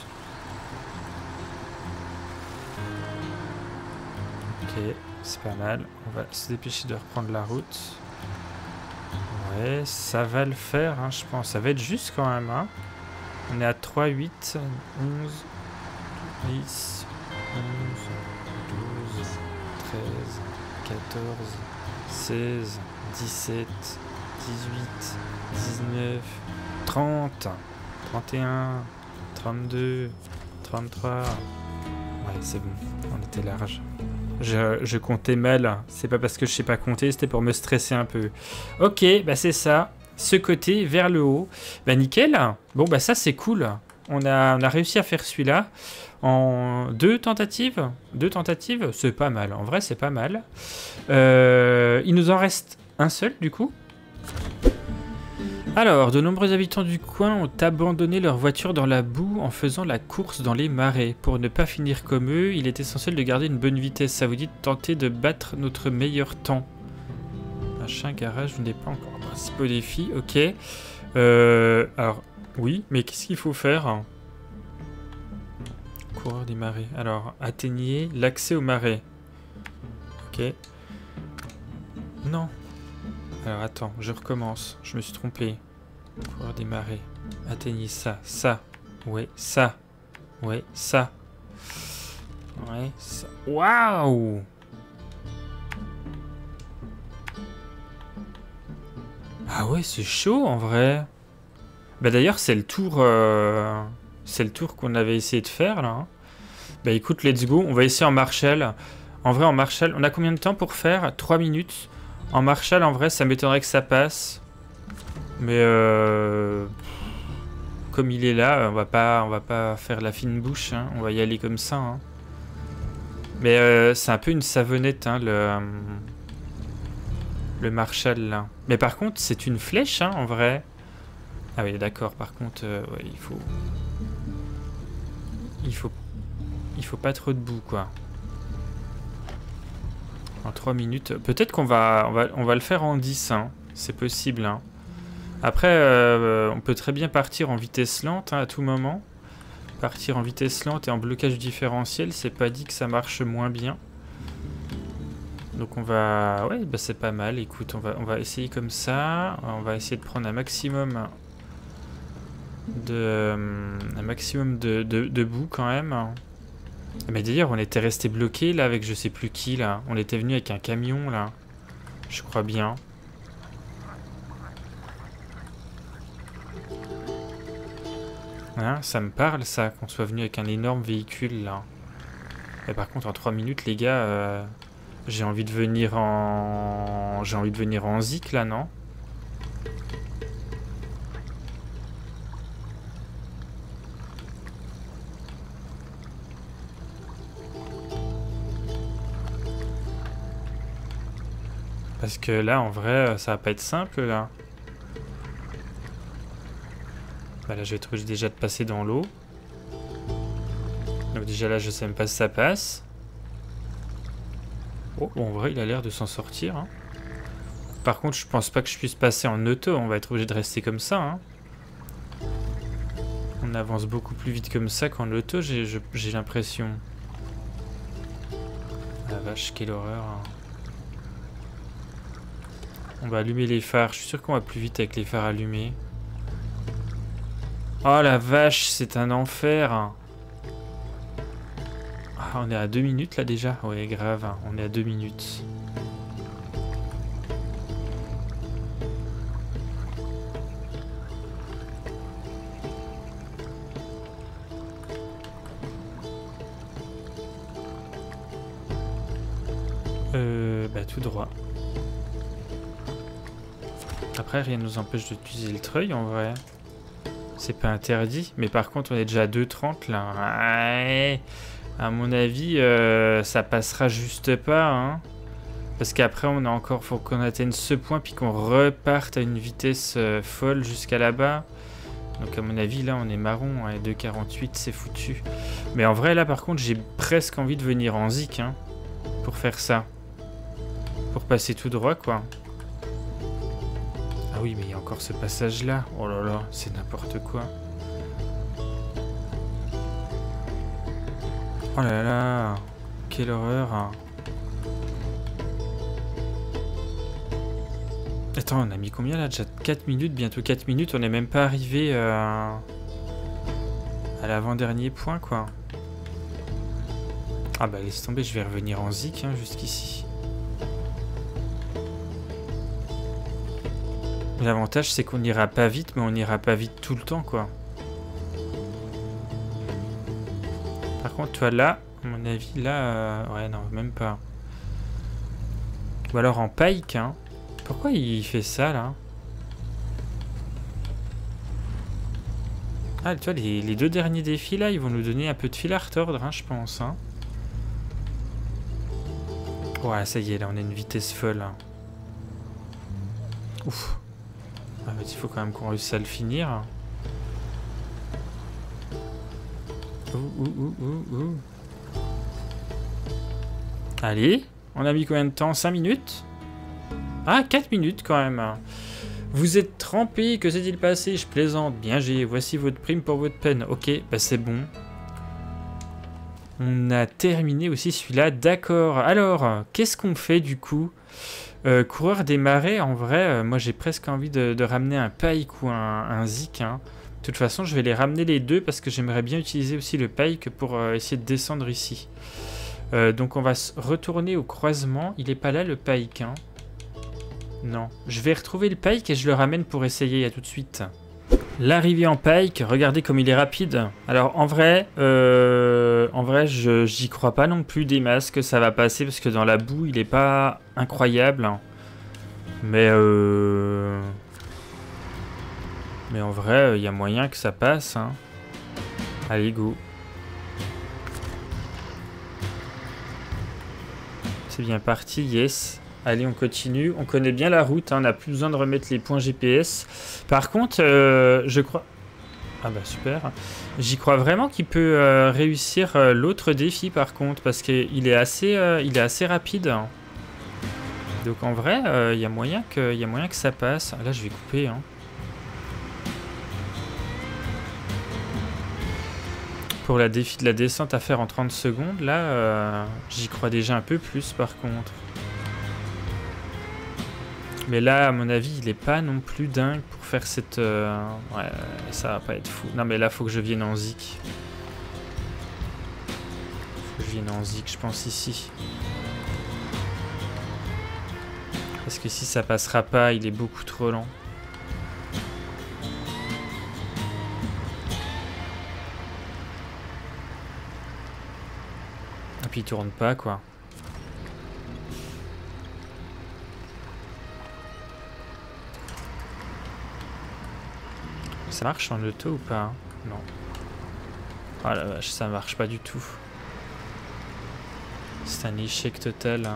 Ok, c'est pas mal. On va se dépêcher de reprendre la route. Ouais, ça va le faire, hein, je pense. Ça va être juste quand même. Hein. On est à 3, 8, 11, 10, 11, 12, 13, 14, 16, 17, 18... 19, 30, 31, 32, 33. Ouais, c'est bon, on était large. Je comptais mal, c'est pas parce que je sais pas compter, c'était pour me stresser un peu. Ok, bah c'est ça, ce côté vers le haut. Bah nickel, bon bah ça c'est cool. On a réussi à faire celui-là en 2 tentatives. 2 tentatives, c'est pas mal, en vrai c'est pas mal. Il nous en reste un seul du coup. Alors, de nombreux habitants du coin ont abandonné leur voiture dans la boue en faisant la course dans les marais. Pour ne pas finir comme eux, il est essentiel de garder une bonne vitesse. Ça vous dit de tenter de battre notre meilleur temps. Machin, garage, vous n'êtes pas encore participé au défi, ok. Alors, oui, mais qu'est-ce qu'il faut faire? Coureur des marais. Alors, atteignez l'accès aux marais. Ok. Non. Alors attends, je recommence. Je me suis trompé. Coureur des marais. Atteignez ça, ça. Ouais, ça. Ouais, ça. Ouais, ça. Waouh! Ah ouais, c'est chaud en vrai. Bah d'ailleurs, c'est le tour qu'on avait essayé de faire là. Hein. Bah écoute, let's go. On va essayer en Marshall. En vrai, en Marshall, on a combien de temps pour faire? 3 minutes. En Marshall, en vrai, ça m'étonnerait que ça passe. Mais comme il est là, on va pas faire la fine bouche. Hein. On va y aller comme ça. Hein. Mais c'est un peu une savonnette, hein, le Marshall, là. Mais par contre, c'est une flèche, hein, en vrai. Ah oui, d'accord. Par contre, ouais, il faut pas trop de boue, quoi. En 3 minutes. Peut-être qu'on va le faire en 10, hein. C'est possible, hein. Après, on peut très bien partir en vitesse lente, hein, à tout moment. Partir en vitesse lente et en blocage différentiel, c'est pas dit que ça marche moins bien. Donc on va... Ouais, bah c'est pas mal. Écoute, on va essayer comme ça. On va essayer de prendre un maximum de boue quand même. Mais d'ailleurs, on était resté bloqué là avec je sais plus qui là. On était venu avec un camion là. Je crois bien. Hein, ça me parle ça, qu'on soit venu avec un énorme véhicule là. Et par contre en 3 minutes les gars, j'ai envie de venir en... J'ai envie de venir en zik là, non? Parce que là en vrai ça va pas être simple là. Bah là je vais être obligé déjà de passer dans l'eau. Donc déjà là je sais même pas si ça passe. Oh, bon, en vrai il a l'air de s'en sortir. Hein. Par contre je pense pas que je puisse passer en auto, on va être obligé de rester comme ça. Hein. On avance beaucoup plus vite comme ça qu'en auto, j'ai l'impression. La vache, quelle horreur. Hein. On va allumer les phares, je suis sûr qu'on va plus vite avec les phares allumés. Oh la vache, c'est un enfer. Ah, on est à 2 minutes là déjà. Ouais, grave, hein, on est à 2 minutes. Bah tout droit. Après, rien ne nous empêche d'utiliser le treuil en vrai. C'est pas interdit, mais par contre on est déjà à 2,30 là. Ouais. À mon avis, ça passera juste pas. Hein. Parce qu'après on a encore, faut qu'on atteigne ce point puis qu'on reparte à une vitesse folle jusqu'à là-bas. Donc à mon avis là on est marron, hein, 2,48 c'est foutu. Mais en vrai là par contre j'ai presque envie de venir en zik hein, pour faire ça. Pour passer tout droit quoi. Ah oui, mais il y a encore ce passage-là. Oh là là, c'est n'importe quoi. Oh là là, quelle horreur. Attends, on a mis combien là? Déjà 4 minutes, bientôt 4 minutes. On n'est même pas arrivé à l'avant-dernier point, quoi. Ah bah laisse tomber, je vais revenir en zik hein, jusqu'ici. L'avantage c'est qu'on n'ira pas vite, mais on n'ira pas vite tout le temps quoi. Par contre toi là, à mon avis là, ouais non même pas. Ou alors en pike hein. Pourquoi il fait ça là? Ah tu vois les 2 derniers défis là, ils vont nous donner un peu de fil à retordre hein, je pense hein. Ouais ça y est là, on a une vitesse folle. Hein. Ouf. Ah, mais il faut quand même qu'on réussisse à le finir. Allez, on a mis combien de temps? 5 minutes? Ah, 4 minutes quand même. Vous êtes trempé, que s'est-il passé? Je plaisante. Bien, voici votre prime pour votre peine. Ok, bah c'est bon. On a terminé aussi celui-là, d'accord. Alors, qu'est-ce qu'on fait du coup? Coureur des marais, en vrai, moi j'ai presque envie de ramener un pike ou un zik. Hein. De toute façon, je vais les ramener les deux parce que j'aimerais bien utiliser aussi le pike pour essayer de descendre ici. Donc on va retourner au croisement. Il est pas là le pike. Hein. Non. Je vais retrouver le pike et je le ramène pour essayer. À tout de suite. L'arrivée en pike, regardez comme il est rapide. Alors en vrai j'y crois pas non plus des masses que ça va passer parce que dans la boue il est pas incroyable. Mais en vrai il y a moyen que ça passe. Hein. Allez go. C'est bien parti, yes. Allez, on continue. On connaît bien la route. Hein. On n'a plus besoin de remettre les points GPS. Par contre, je crois... Ah bah super. J'y crois vraiment qu'il peut réussir l'autre défi par contre. Parce qu'il est assez rapide. Donc en vrai, il y a moyen que ça passe. Là, je vais couper. Hein. Pour la descente à faire en 30 secondes, là, j'y crois déjà un peu plus par contre. Mais là, à mon avis, il est pas non plus dingue pour faire cette... Ouais, ça va pas être fou. Non, mais là, faut que je vienne en zik. Faut que je vienne en zik, je pense, ici. Parce que si ça passera pas, il est beaucoup trop lent. Et puis il tourne pas, quoi. Ça marche en auto ou pas? Non. Oh la vache, ça marche pas du tout. C'est un échec total.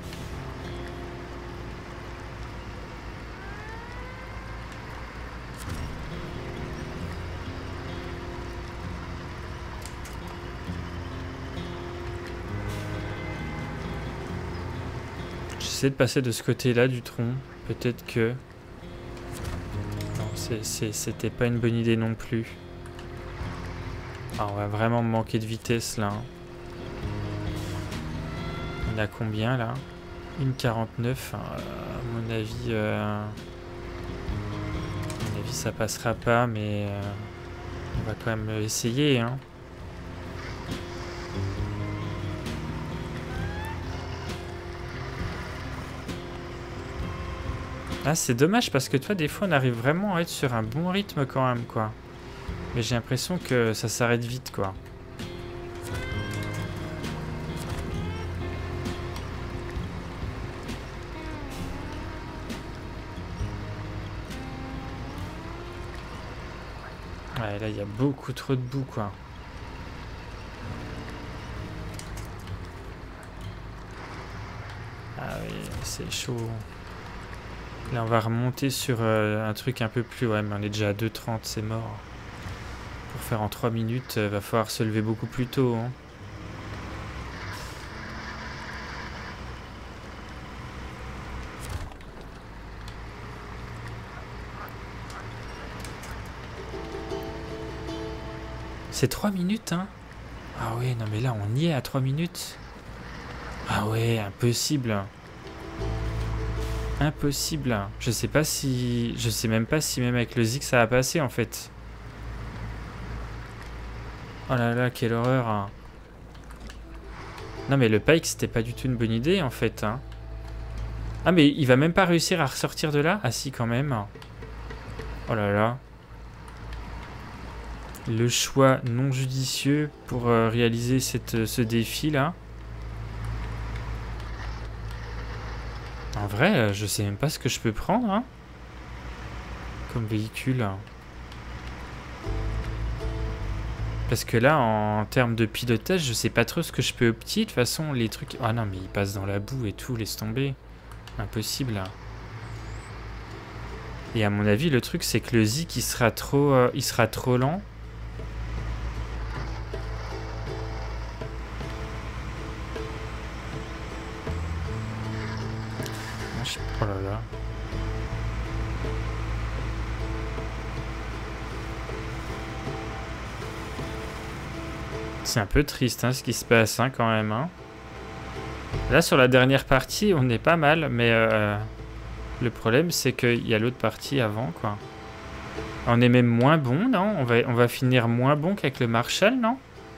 J'essaie de passer de ce côté-là du tronc. Peut-être que... C'était pas une bonne idée non plus. Ah, on va vraiment manquer de vitesse là. On a combien là? 1,49. À mon avis, ça passera pas, mais on va quand même essayer. Hein. Ah, c'est dommage parce que toi, des fois, on arrive vraiment à être sur un bon rythme quand même, quoi. Mais j'ai l'impression que ça s'arrête vite, quoi. Ouais, là, il y a beaucoup trop de boue, quoi. Ah oui, c'est chaud. Là, on va remonter sur un truc un peu plus... Ouais, mais on est déjà à 2,30, c'est mort. Pour faire en 3 minutes, va falloir se lever beaucoup plus tôt. Hein. C'est 3 minutes, hein? Ah ouais, non mais là, on y est à 3 minutes. Ah ouais, impossible. Impossible. Je sais pas si... Je sais même pas si même avec le zik ça va passer, en fait. Oh là là, quelle horreur. Hein. Non mais le pike, c'était pas du tout une bonne idée, en fait. Hein. Ah mais il va même pas réussir à ressortir de là? Ah si, quand même. Oh là là. Le choix non judicieux pour réaliser ce défi-là. En vrai, je sais même pas ce que je peux prendre, hein, comme véhicule. Parce que là, en termes de pilotage, je sais pas trop ce que je peux opter. De toute façon, les trucs... Ah non, mais il passe dans la boue et tout, laisse tomber. Impossible. Et à mon avis, le truc, c'est que le zik, il sera trop lent. Oh là là. C'est un peu triste hein, ce qui se passe hein, quand même. Hein. Là sur la dernière partie on est pas mal mais le problème c'est qu'il y a l'autre partie avant quoi. On est même moins bon non? On va finir moins bon qu'avec le Marshall non?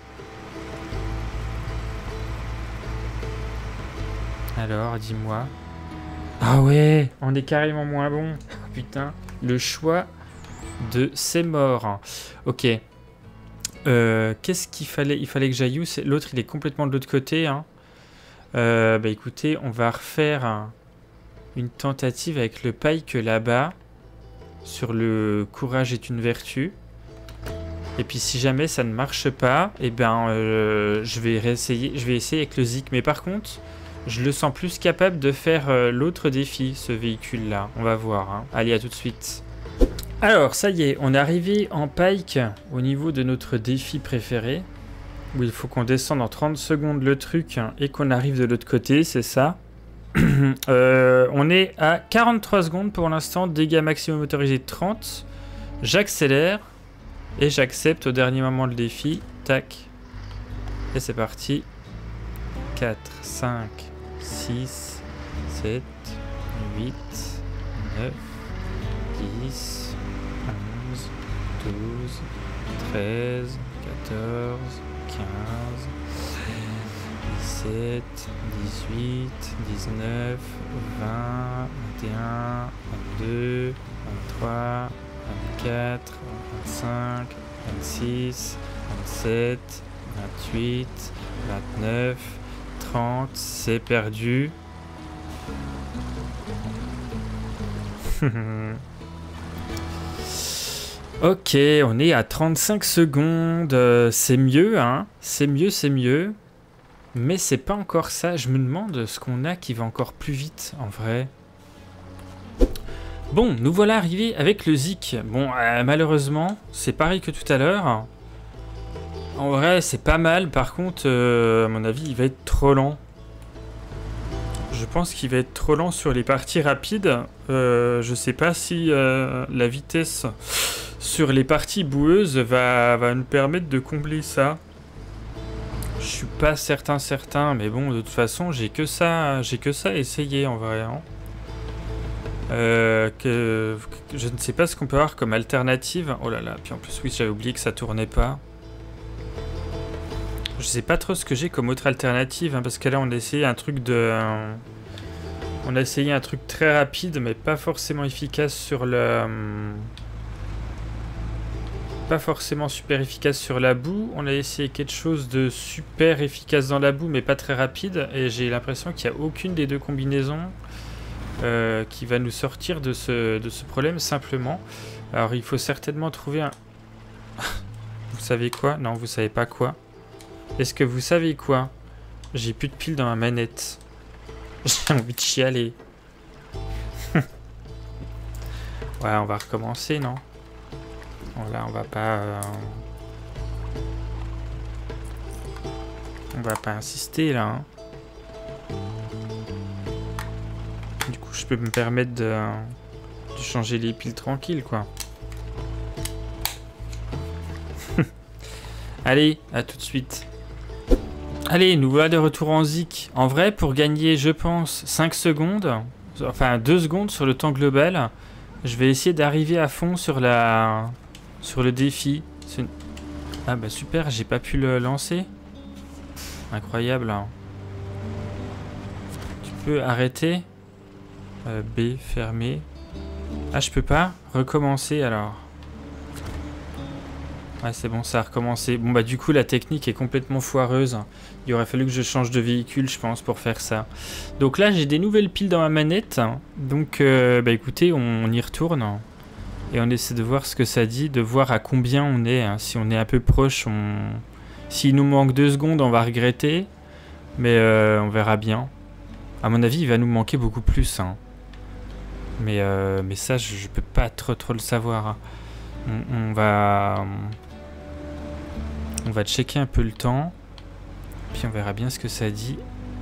Alors dis-moi. Ah ouais, on est carrément moins bon. Putain, le choix de c'est mort. Ok. Qu'est-ce qu'il fallait? Il fallait que j'aille où? L'autre, il est complètement de l'autre côté. Hein. Bah écoutez, on va refaire une tentative avec le pike là-bas. Sur le courage est une vertu. Et puis si jamais ça ne marche pas, eh ben je vais réessayer. Je vais essayer avec le zik. Mais par contre... Je le sens plus capable de faire l'autre défi, ce véhicule-là. On va voir. Hein. Allez, à tout de suite. Alors, ça y est, on est arrivé en pike au niveau de notre défi préféré. Où il faut qu'on descende en 30 secondes le truc et qu'on arrive de l'autre côté, c'est ça. On est à 43 secondes pour l'instant. Dégâts maximum autorisés 30. J'accélère. Et j'accepte au dernier moment le défi. Tac. Et c'est parti. 4, 5... 6, 7, 8, 9, 10, 11, 12, 13, 14, 15, 17, 18, 19, 20, 21, 22, 23, 24, 25, 26, 27, 28, 29, 30, c'est perdu. Ok, on est à 35 secondes. C'est mieux, hein. C'est mieux, c'est mieux. Mais c'est pas encore ça. Je me demande ce qu'on a qui va encore plus vite, en vrai. Bon, nous voilà arrivés avec le Zik. Bon, malheureusement, c'est pareil que tout à l'heure. En vrai, c'est pas mal. Par contre, à mon avis, il va être trop lent. Je pense qu'il va être trop lent sur les parties rapides. Je sais pas si la vitesse sur les parties boueuses va nous permettre de combler ça. Je suis pas certain, mais bon, de toute façon, j'ai que ça à essayer en vrai. Hein. Je ne sais pas ce qu'on peut avoir comme alternative. Oh là là, puis en plus, oui, j'avais oublié que ça tournait pas. Je sais pas trop ce que j'ai comme autre alternative, hein, parce que là, on a essayé un truc on a essayé un truc très rapide, mais pas forcément efficace sur le... Pas forcément super efficace sur la boue. On a essayé quelque chose de super efficace dans la boue, mais pas très rapide. Et j'ai l'impression qu'il n'y a aucune des deux combinaisons qui va nous sortir de ce problème simplement. Alors il faut certainement trouver un... Vous savez quoi? Non, vous savez pas quoi. Est-ce que vous savez quoi? J'ai plus de piles dans ma manette. J'ai envie de chialer. Ouais, on va recommencer, non? Voilà, on va pas insister là. Hein. Du coup, je peux me permettre de changer les piles tranquille, quoi. Allez, à tout de suite. Allez, nous voilà de retour en Zik. En vrai, pour gagner, je pense, 5 secondes, enfin 2 secondes sur le temps global, je vais essayer d'arriver à fond sur le défi. Ah bah super, j'ai pas pu le lancer. Incroyable. Hein. Tu peux arrêter. B, fermé. Ah, je peux pas recommencer alors. Ouais, c'est bon, ça a recommencé. Bon, bah du coup, la technique est complètement foireuse. Il aurait fallu que je change de véhicule, je pense, pour faire ça. Donc là, j'ai des nouvelles piles dans ma manette. Donc, bah écoutez, on y retourne. Et on essaie de voir ce que ça dit, de voir à combien on est. Hein. Si on est un peu proche, s'il nous manque 2 secondes, on va regretter. Mais on verra bien. À mon avis, il va nous manquer beaucoup plus. Hein. Mais ça, je peux pas trop le savoir. Hein. On va checker un peu le temps. Puis on verra bien ce que ça dit.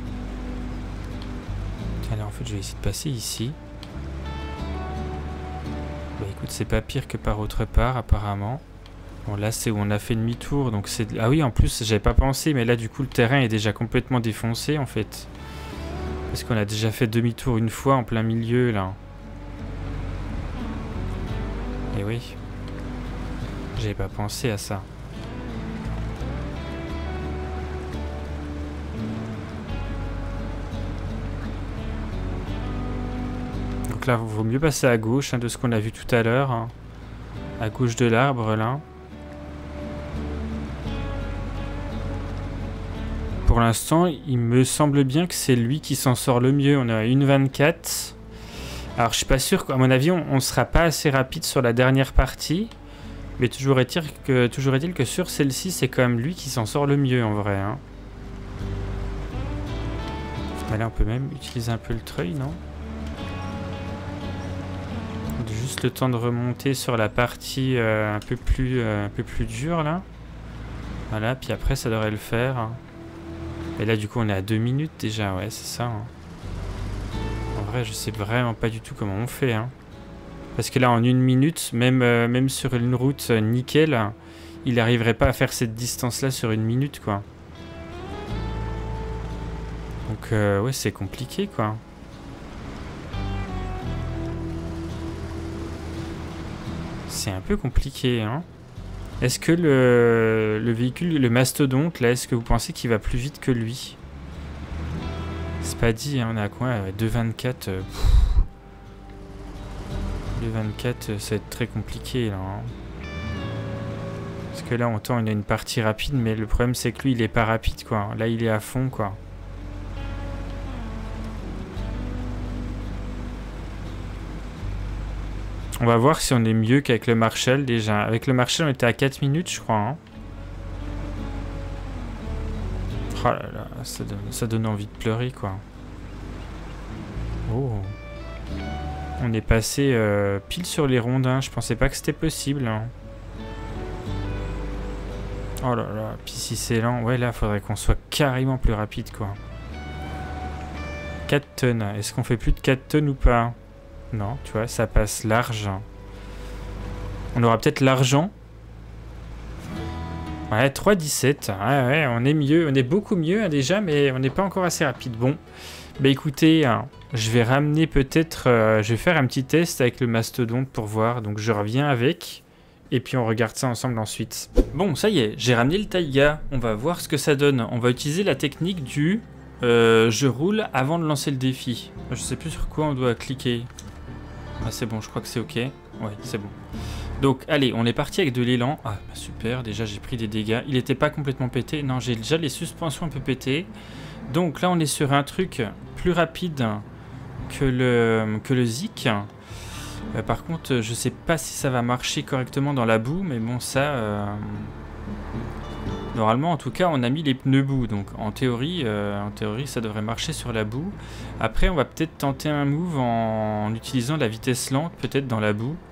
Alors en fait, je vais essayer de passer ici. Bah écoute, c'est pas pire que par autre part, apparemment. Bon, là, c'est où on a fait demi-tour. Donc c'est... Ah oui, en plus, j'avais pas pensé. Mais là, du coup, le terrain est déjà complètement défoncé, en fait. Parce qu'on a déjà fait demi-tour une fois en plein milieu, là. Et oui. J'avais pas pensé à ça. Donc là, il vaut mieux passer à gauche, hein, de ce qu'on a vu tout à l'heure. Hein. À gauche de l'arbre, là. Pour l'instant, il me semble bien que c'est lui qui s'en sort le mieux. On est à 1,24. Alors, je suis pas sûr qu'à mon avis, on sera pas assez rapide sur la dernière partie. Mais toujours est-il que sur celle-ci, c'est quand même lui qui s'en sort le mieux, en vrai. Hein. Mais là, on peut même utiliser un peu le treuil, non? Juste le temps de remonter sur la partie un peu plus dure, là. Voilà, puis après, ça devrait le faire. Et là, du coup, on est à 2 minutes déjà. Ouais, c'est ça. Hein. En vrai, je sais vraiment pas du tout comment on fait. Hein. Parce que là, en 1 minute, même sur une route nickel, il n'arriverait pas à faire cette distance-là sur 1 minute, quoi. Donc, ouais, c'est compliqué, quoi. C'est un peu compliqué, hein. Est-ce que le véhicule, le mastodonte, là, est-ce que vous pensez qu'il va plus vite que lui? C'est pas dit, hein, on a quoi? 2,24. 2,24, ça va être très compliqué, là. Hein. Parce que là, on a une partie rapide, mais le problème, c'est que lui, il est pas rapide, quoi. Là, il est à fond, quoi. On va voir si on est mieux qu'avec le Marshall, déjà. Avec le Marshall, on était à 4 minutes, je crois, hein. Oh là là, ça donne envie de pleurer, quoi. Oh. On est passé pile sur les rondins. Je pensais pas que c'était possible, hein. Oh là là, puis si c'est lent, ouais, là, faudrait qu'on soit carrément plus rapide, quoi. 4 tonnes. Est-ce qu'on fait plus de 4 tonnes ou pas? Non, tu vois, ça passe large. On aura peut-être l'argent. Ouais, 3,17. Ouais, ouais, on est mieux. On est beaucoup mieux, hein, déjà, mais on n'est pas encore assez rapide. Bon, bah écoutez, hein, je vais ramener peut-être... je vais faire un petit test avec le mastodonte pour voir. Donc je reviens avec... Et puis on regarde ça ensemble ensuite. Bon, ça y est, j'ai ramené le Taiga. On va voir ce que ça donne. On va utiliser la technique du... je roule avant de lancer le défi. Je sais plus sur quoi on doit cliquer. Ah, c'est bon, je crois que c'est ok. Ouais, c'est bon. Donc, allez, on est parti avec de l'élan. Ah, bah, super, déjà j'ai pris des dégâts. Il n'était pas complètement pété. Non, j'ai déjà les suspensions un peu pétées. Donc là, on est sur un truc plus rapide que le Zik. Par contre, je sais pas si ça va marcher correctement dans la boue, mais bon, ça... Normalement, en tout cas, on a mis les pneus boue, donc en théorie, ça devrait marcher sur la boue. Après, on va peut-être tenter un move en utilisant la vitesse lente, peut-être dans la boue.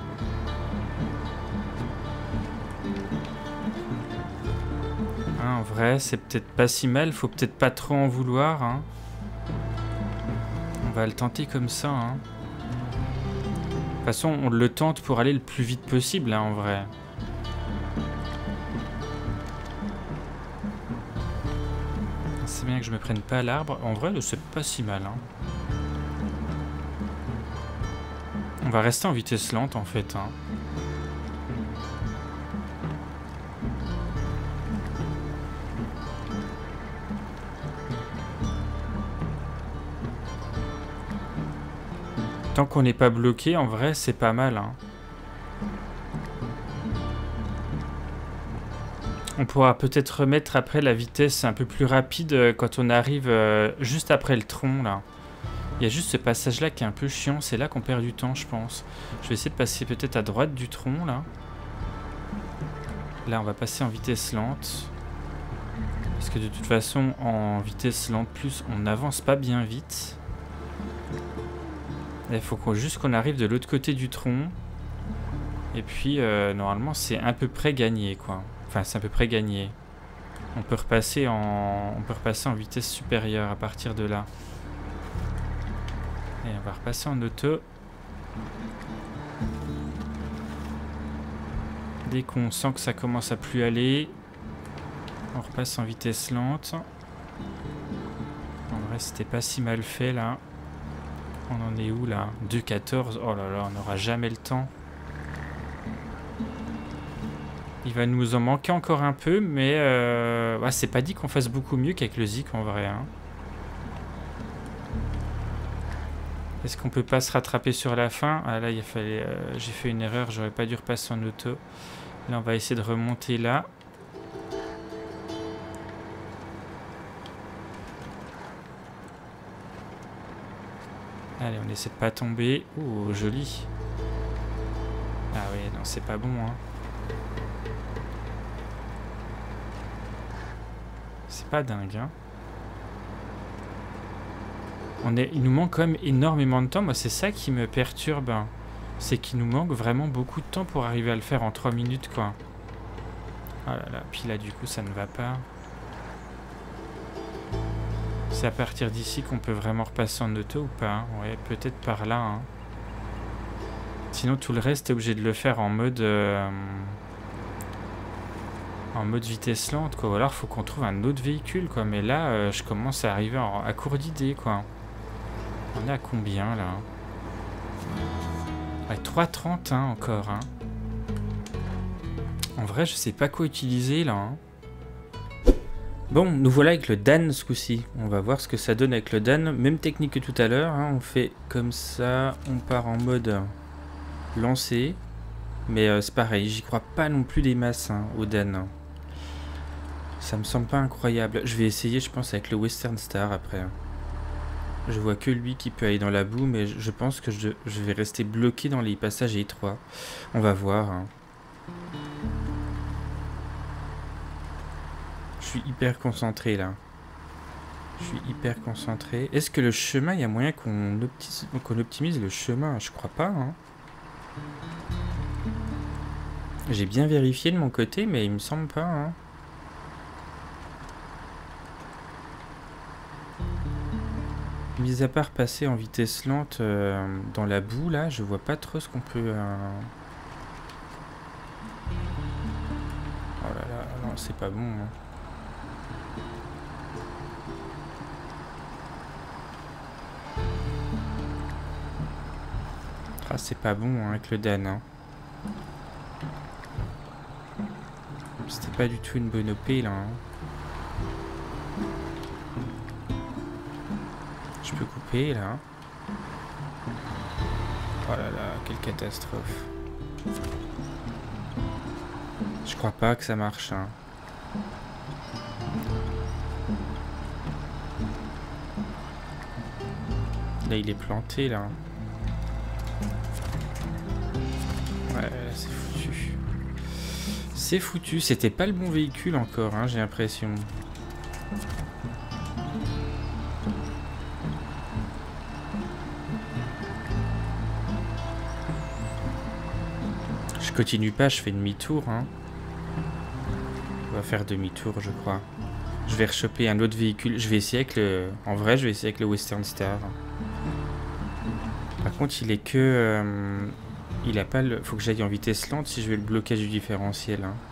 Hein, en vrai, c'est peut-être pas si mal, faut peut-être pas trop en vouloir. Hein. On va le tenter comme ça. Hein. De toute façon, on le tente pour aller le plus vite possible, hein, en vrai. C'est bien que je me prenne pas à l'arbre. En vrai, c'est pas si mal. Hein. On va rester en vitesse lente, en fait. Hein. Tant qu'on n'est pas bloqué, en vrai, c'est pas mal. Hein. On pourra peut-être remettre après la vitesse un peu plus rapide quand on arrive juste après le tronc, là. Il y a juste ce passage-là qui est un peu chiant. C'est là qu'on perd du temps, je pense. Je vais essayer de passer peut-être à droite du tronc, là. Là, on va passer en vitesse lente. Parce que de toute façon, en vitesse lente plus, on n'avance pas bien vite. Il faut juste qu'on arrive de l'autre côté du tronc. Et puis, normalement, c'est à peu près gagné, quoi. Enfin, c'est à peu près gagné. On peut repasser en vitesse supérieure à partir de là. Et on va repasser en auto. Dès qu'on sent que ça commence à plus aller, on repasse en vitesse lente. En vrai, c'était pas si mal fait, là. On en est où, là? 2,14. Oh là là, on n'aura jamais le temps. Il va nous en manquer encore un peu, mais ouais, c'est pas dit qu'on fasse beaucoup mieux qu'avec le Zik en vrai. Hein. Est-ce qu'on peut pas se rattraper sur la fin? Ah là, il fallait, j'ai fait une erreur, j'aurais pas dû repasser en auto. Là, on va essayer de remonter là. Allez, on essaie de pas tomber. Oh, joli. Ah ouais, non, c'est pas bon, hein. C'est pas dingue, hein. Il nous manque quand même énormément de temps. Moi, c'est ça qui me perturbe. Hein. C'est qu'il nous manque vraiment beaucoup de temps pour arriver à le faire en 3 minutes, quoi. Oh là là, puis là, du coup, ça ne va pas. C'est à partir d'ici qu'on peut vraiment repasser en auto ou pas? Hein. Ouais, peut-être par là. Hein. Sinon, tout le reste, t'es obligé de le faire en mode vitesse lente, quoi. Ou alors, faut qu'on trouve un autre véhicule, quoi. Mais là, je commence à arriver à court d'idées, quoi. On est à combien, là? Ouais, 3,30, hein, encore, hein. En vrai, je sais pas quoi utiliser là. Hein. Bon, nous voilà avec le Dan ce coup-ci. On va voir ce que ça donne avec le Dan. Même technique que tout à l'heure. Hein. On fait comme ça. On part en mode lancé. Mais c'est pareil. J'y crois pas non plus des masses hein, au Dan. Ça me semble pas incroyable. Je vais essayer, je pense, avec le Western Star après. Je vois que lui qui peut aller dans la boue. Mais je pense que je vais rester bloqué dans les passages étroits. On va voir. Hein. Je suis hyper concentré là. Je suis hyper concentré. Est-ce que le chemin, il y a moyen qu'on optimise le chemin? Je crois pas. Hein. J'ai bien vérifié de mon côté, mais il me semble pas. Hein. Mis à part passer en vitesse lente dans la boue, là, je vois pas trop ce qu'on peut... Oh là là, non, c'est pas bon. Hein. Ah, c'est pas bon hein, avec le Dan. Hein. C'était pas du tout une bonne OP là. Hein. Je peux couper là. Oh là là, quelle catastrophe. Je crois pas que ça marche. Hein. Là, il est planté là. Ouais, c'est foutu. C'est foutu. C'était pas le bon véhicule encore, hein, j'ai l'impression. Je continue pas, je fais demi-tour. Hein. On va faire demi-tour, je crois. Je vais rechoper un autre véhicule. Je vais essayer avec le... En vrai, je vais essayer avec le Western Star. Par contre, il est que... il a pas le... Faut que j'aille en vitesse lente si je veux le blocage du différentiel. Hein.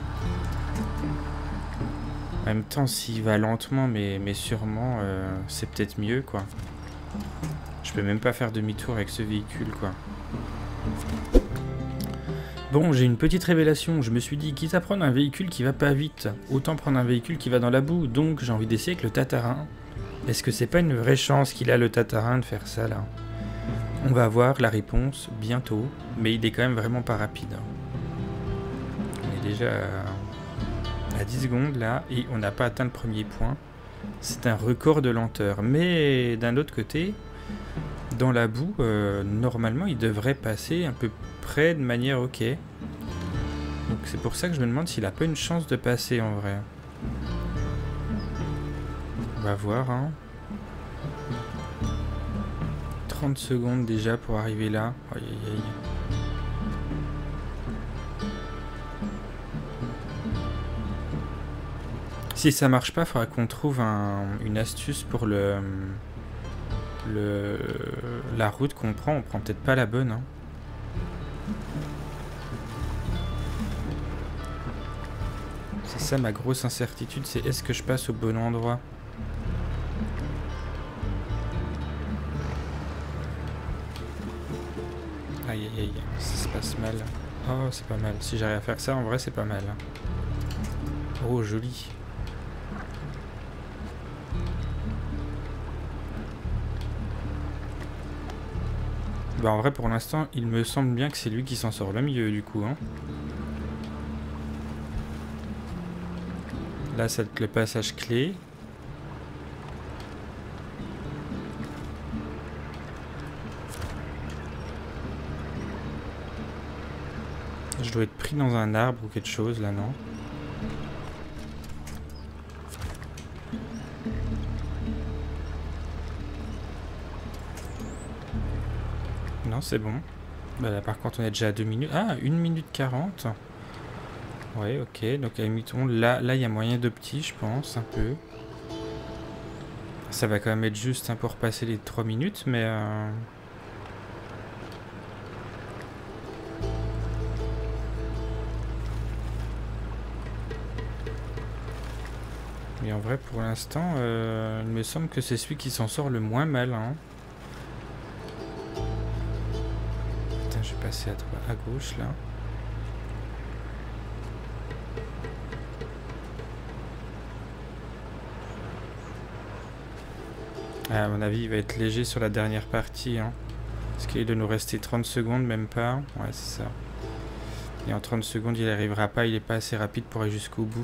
En même temps, s'il va lentement, mais sûrement, c'est peut-être mieux, quoi. Je peux même pas faire demi-tour avec ce véhicule, quoi. Bon, j'ai une petite révélation. Je me suis dit, quitte à prendre un véhicule qui va pas vite, autant prendre un véhicule qui va dans la boue. Donc, j'ai envie d'essayer avec le Tatarin. Est-ce que c'est pas une vraie chance qu'il a, le Tatarin, de faire ça, là? On va avoir la réponse bientôt, mais il est quand même vraiment pas rapide. On est déjà à 10 secondes, là, et on n'a pas atteint le premier point. C'est un record de lenteur. Mais, d'un autre côté... Dans la boue, normalement, il devrait passer un peu près de manière ok. Donc c'est pour ça que je me demande s'il a pas une chance de passer en vrai. On va voir. Hein. 30 secondes déjà pour arriver là. Aïe aïe aïe. Si ça marche pas, il faudra qu'on trouve une astuce pour la route qu'on prend. On prend peut-être pas la bonne. Hein. C'est ça ma grosse incertitude, c'est est-ce que je passe au bon endroit? Aïe aïe aïe, ça se passe mal. Oh, c'est pas mal. Si j'arrive à faire ça, en vrai, c'est pas mal. Oh, joli. Bah en vrai pour l'instant il me semble bien que c'est lui qui s'en sort le mieux du coup hein. Là c'est le passage clé. Je dois être pris dans un arbre ou quelque chose là non? Non, c'est bon. Bah là, par contre, on est déjà à 2 minutes. Ah, 1 minute 40. Ouais, ok. Donc, à mi-ton, là, il y a moyen de petit, je pense, un peu. Ça va quand même être juste hein, pour passer les 3 minutes, mais... Mais en vrai, pour l'instant, il me semble que c'est celui qui s'en sort le moins mal, hein. Je vais passer à gauche là. À mon avis, il va être léger sur la dernière partie. Hein. Parce qu'il doit nous rester 30 secondes, même pas. Ouais, c'est ça. Et en 30 secondes, il n'arrivera pas. Il n'est pas assez rapide pour aller jusqu'au bout.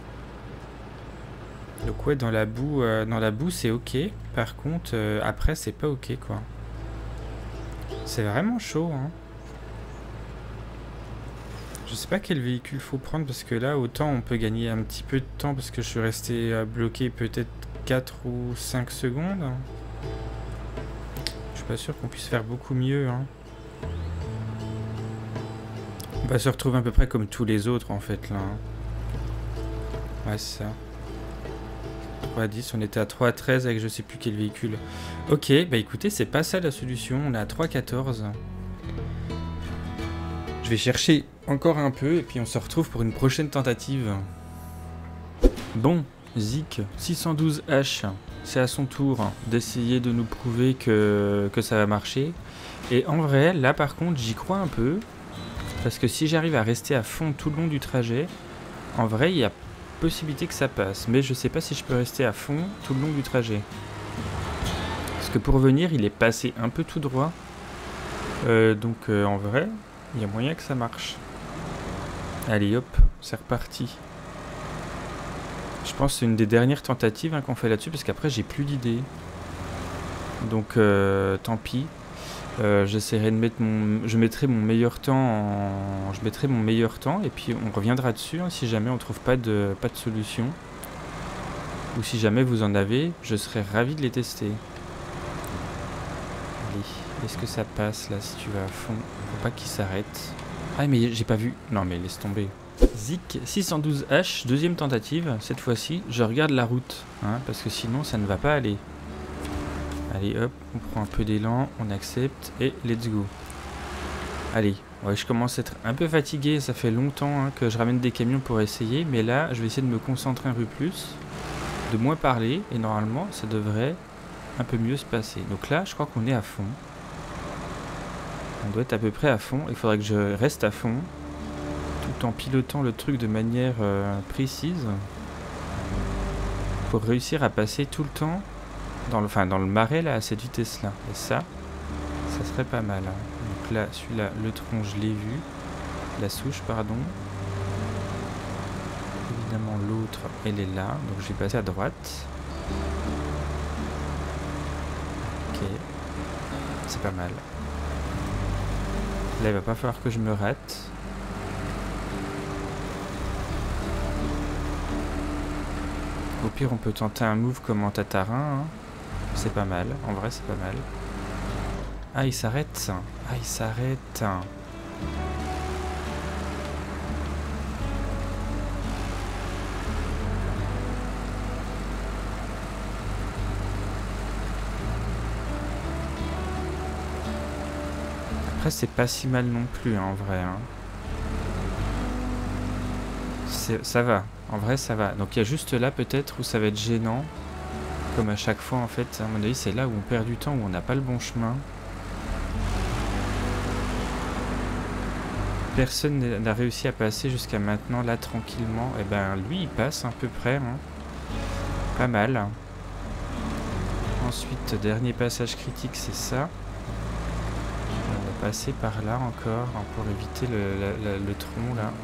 Donc ouais, dans la boue, c'est ok. Par contre, après, c'est pas ok, quoi. C'est vraiment chaud, hein. Je sais pas quel véhicule faut prendre parce que là, autant on peut gagner un petit peu de temps parce que je suis resté bloqué peut-être 4 ou 5 secondes. Je suis pas sûr qu'on puisse faire beaucoup mieux, hein. On va se retrouver à peu près comme tous les autres en fait là. Ouais, c'est ça. 3,10, on était à 3,13 avec je sais plus quel véhicule. Ok, bah écoutez, c'est pas ça la solution, on est à 3,14. Je vais chercher encore un peu et puis on se retrouve pour une prochaine tentative. Bon, Zik 612H, c'est à son tour d'essayer de nous prouver que ça va marcher. Et en vrai, là par contre, j'y crois un peu. Parce que si j'arrive à rester à fond tout le long du trajet, en vrai, il y a possibilité que ça passe. Mais je sais pas si je peux rester à fond tout le long du trajet. Parce que pour venir, il est passé un peu tout droit. Donc en vrai, il y a moyen que ça marche. Allez hop, c'est reparti. Je pense que c'est une des dernières tentatives qu'on fait là-dessus. Parce qu'après, j'ai plus d'idées. Donc tant pis. J'essaierai de mettre je mettrai mon meilleur temps et puis on reviendra dessus hein, si jamais on trouve pas de solution ou si jamais vous en avez, je serais ravi de les tester. Allez, est-ce que ça passe là si tu vas à fond? Faut pas qu'il s'arrête. Ah mais j'ai pas vu. Non mais laisse tomber. Zik 612H, deuxième tentative. Cette fois-ci, je regarde la route hein, parce que sinon ça ne va pas aller. Allez hop, on prend un peu d'élan, on accepte et let's go. Allez, ouais, je commence à être un peu fatigué, ça fait longtemps hein, que je ramène des camions pour essayer, mais là je vais essayer de me concentrer un peu plus, de moins parler et normalement ça devrait un peu mieux se passer. Donc là je crois qu'on est à fond. On doit être à peu près à fond, il faudrait que je reste à fond, tout en pilotant le truc de manière précise, pour réussir à passer tout le temps dans le marais là à cette vitesse là. Et ça serait pas mal hein. Donc là celui-là, le tronc je l'ai vu, la souche pardon, évidemment l'autre elle est là donc je vais passer à droite. Ok, c'est pas mal. Là il va pas falloir que je me rate. Au pire on peut tenter un move comme en Tatarin hein. C'est pas mal, en vrai c'est pas mal. Ah il s'arrête. Ah il s'arrête. Après c'est pas si mal non plus hein, en vrai hein. Ça va, en vrai ça va. Donc il y a juste là peut-être où ça va être gênant. Comme à chaque fois en fait, à mon avis c'est là où on perd du temps, où on n'a pas le bon chemin. Personne n'a réussi à passer jusqu'à maintenant là tranquillement. Et ben lui il passe à peu près. Hein. Pas mal. Ensuite dernier passage critique c'est ça. On va passer par là encore hein, pour éviter le tronc là.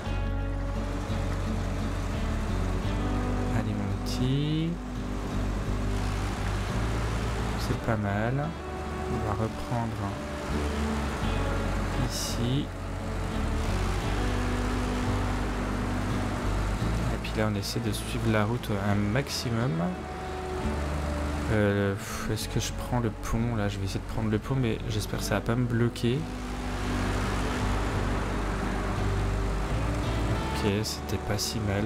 Allez mon petit. C'est pas mal. On va reprendre ici. Et puis là on essaie de suivre la route un maximum. Est-ce que je prends le pont? Là je vais essayer de prendre le pont mais j'espère que ça va pas me bloquer. Ok, c'était pas si mal.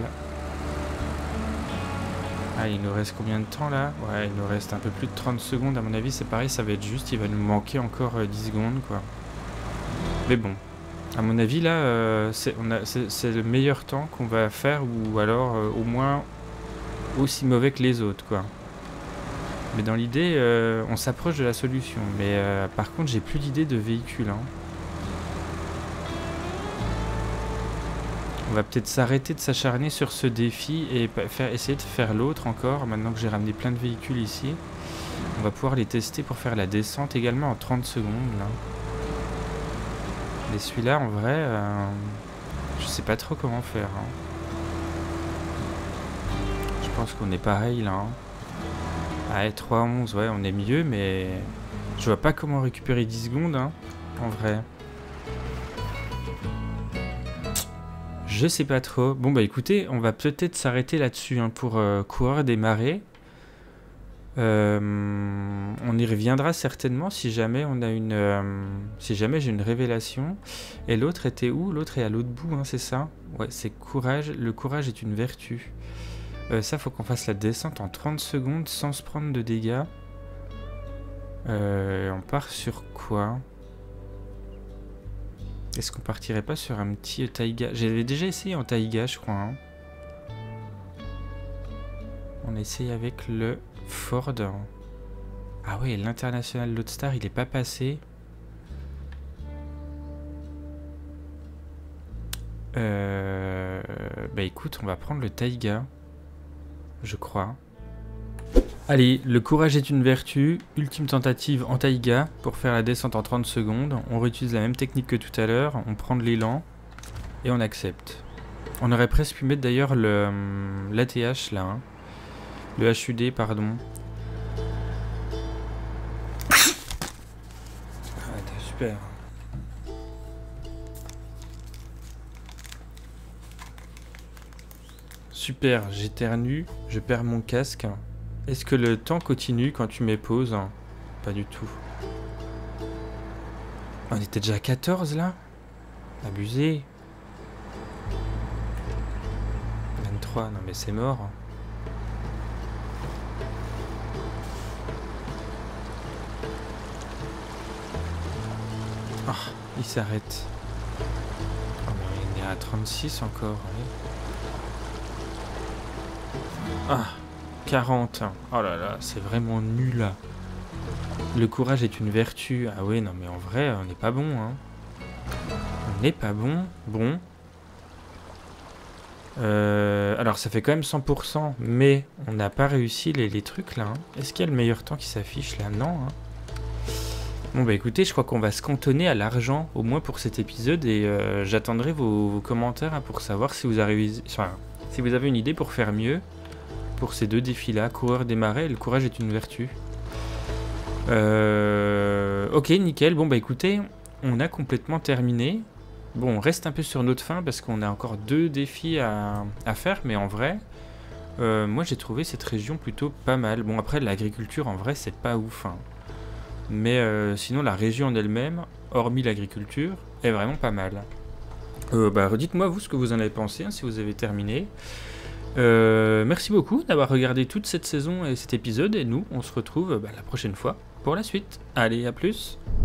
Ah, il nous reste combien de temps là? Ouais, il nous reste un peu plus de 30 secondes. À mon avis, c'est pareil, ça va être juste. Il va nous manquer encore 10 secondes, quoi. Mais bon, à mon avis, là, c'est le meilleur temps qu'on va faire, ou alors au moins aussi mauvais que les autres, quoi. Mais dans l'idée, on s'approche de la solution. Mais par contre, j'ai plus d'idée de véhicule, hein. On va peut-être s'arrêter de s'acharner sur ce défi et essayer de faire l'autre encore, maintenant que j'ai ramené plein de véhicules ici. On va pouvoir les tester pour faire la descente également en 30 secondes, là. Et celui-là, en vrai, je sais pas trop comment faire. Hein. Je pense qu'on est pareil, là. Hein. Ah, 3-11, ouais, on est mieux, mais je vois pas comment récupérer 10 secondes, hein, en vrai. Je sais pas trop. Bon, bah écoutez, on va peut-être s'arrêter là-dessus hein, pour coureur des marais. On y reviendra certainement si jamais on a si jamais j'ai une révélation. Et l'autre était où? L'autre est à l'autre bout, hein, c'est ça? Ouais, c'est courage. Le courage est une vertu. Ça, faut qu'on fasse la descente en 30 secondes sans se prendre de dégâts. On part sur quoi? Est-ce qu'on partirait pas sur un petit taïga? J'avais déjà essayé en taïga, je crois. Hein. On essaye avec le Ford. Ah ouais, l'international Loadstar, il est pas passé. Bah écoute, on va prendre le taïga. Je crois. Allez, le courage est une vertu. Ultime tentative en taïga pour faire la descente en 30 secondes. On réutilise la même technique que tout à l'heure. On prend de l'élan et on accepte. On aurait presque pu mettre d'ailleurs l'ATH là. Hein. Le HUD, pardon. Ah, t'es super. Super, j'éternue, je perds mon casque. Est-ce que le temps continue quand tu mets pause? Pas du tout. On était déjà à 14 là? Abusé. 23, non mais c'est mort. Ah, il s'arrête. Oh mais on est à 36 encore. Allez. Ah, 40. Oh là là, c'est vraiment nul. Le courage est une vertu. Ah ouais, non mais en vrai, on n'est pas bon. Hein. On n'est pas bon. Bon. Alors ça fait quand même 100%, mais on n'a pas réussi les trucs là. Hein. Est-ce qu'il y a le meilleur temps qui s'affiche là? Non. Hein. Bon bah écoutez, je crois qu'on va se cantonner à l'argent, au moins pour cet épisode, et j'attendrai vos commentaires hein, pour savoir si vous avez une idée pour faire mieux pour ces deux défis-là, coureur des marais et le courage est une vertu. Ok, nickel. Bon bah écoutez, on a complètement terminé. Bon, on reste un peu sur notre fin parce qu'on a encore 2 défis à faire, mais en vrai, moi j'ai trouvé cette région plutôt pas mal. Bon, après, l'agriculture en vrai, c'est pas ouf. Hein. Mais sinon, la région en elle-même, hormis l'agriculture, est vraiment pas mal. Bah, redites-moi vous ce que vous en avez pensé, hein, si vous avez terminé. Merci beaucoup d'avoir regardé toute cette saison et cet épisode, et nous, on se retrouve la prochaine fois pour la suite. Allez, à plus!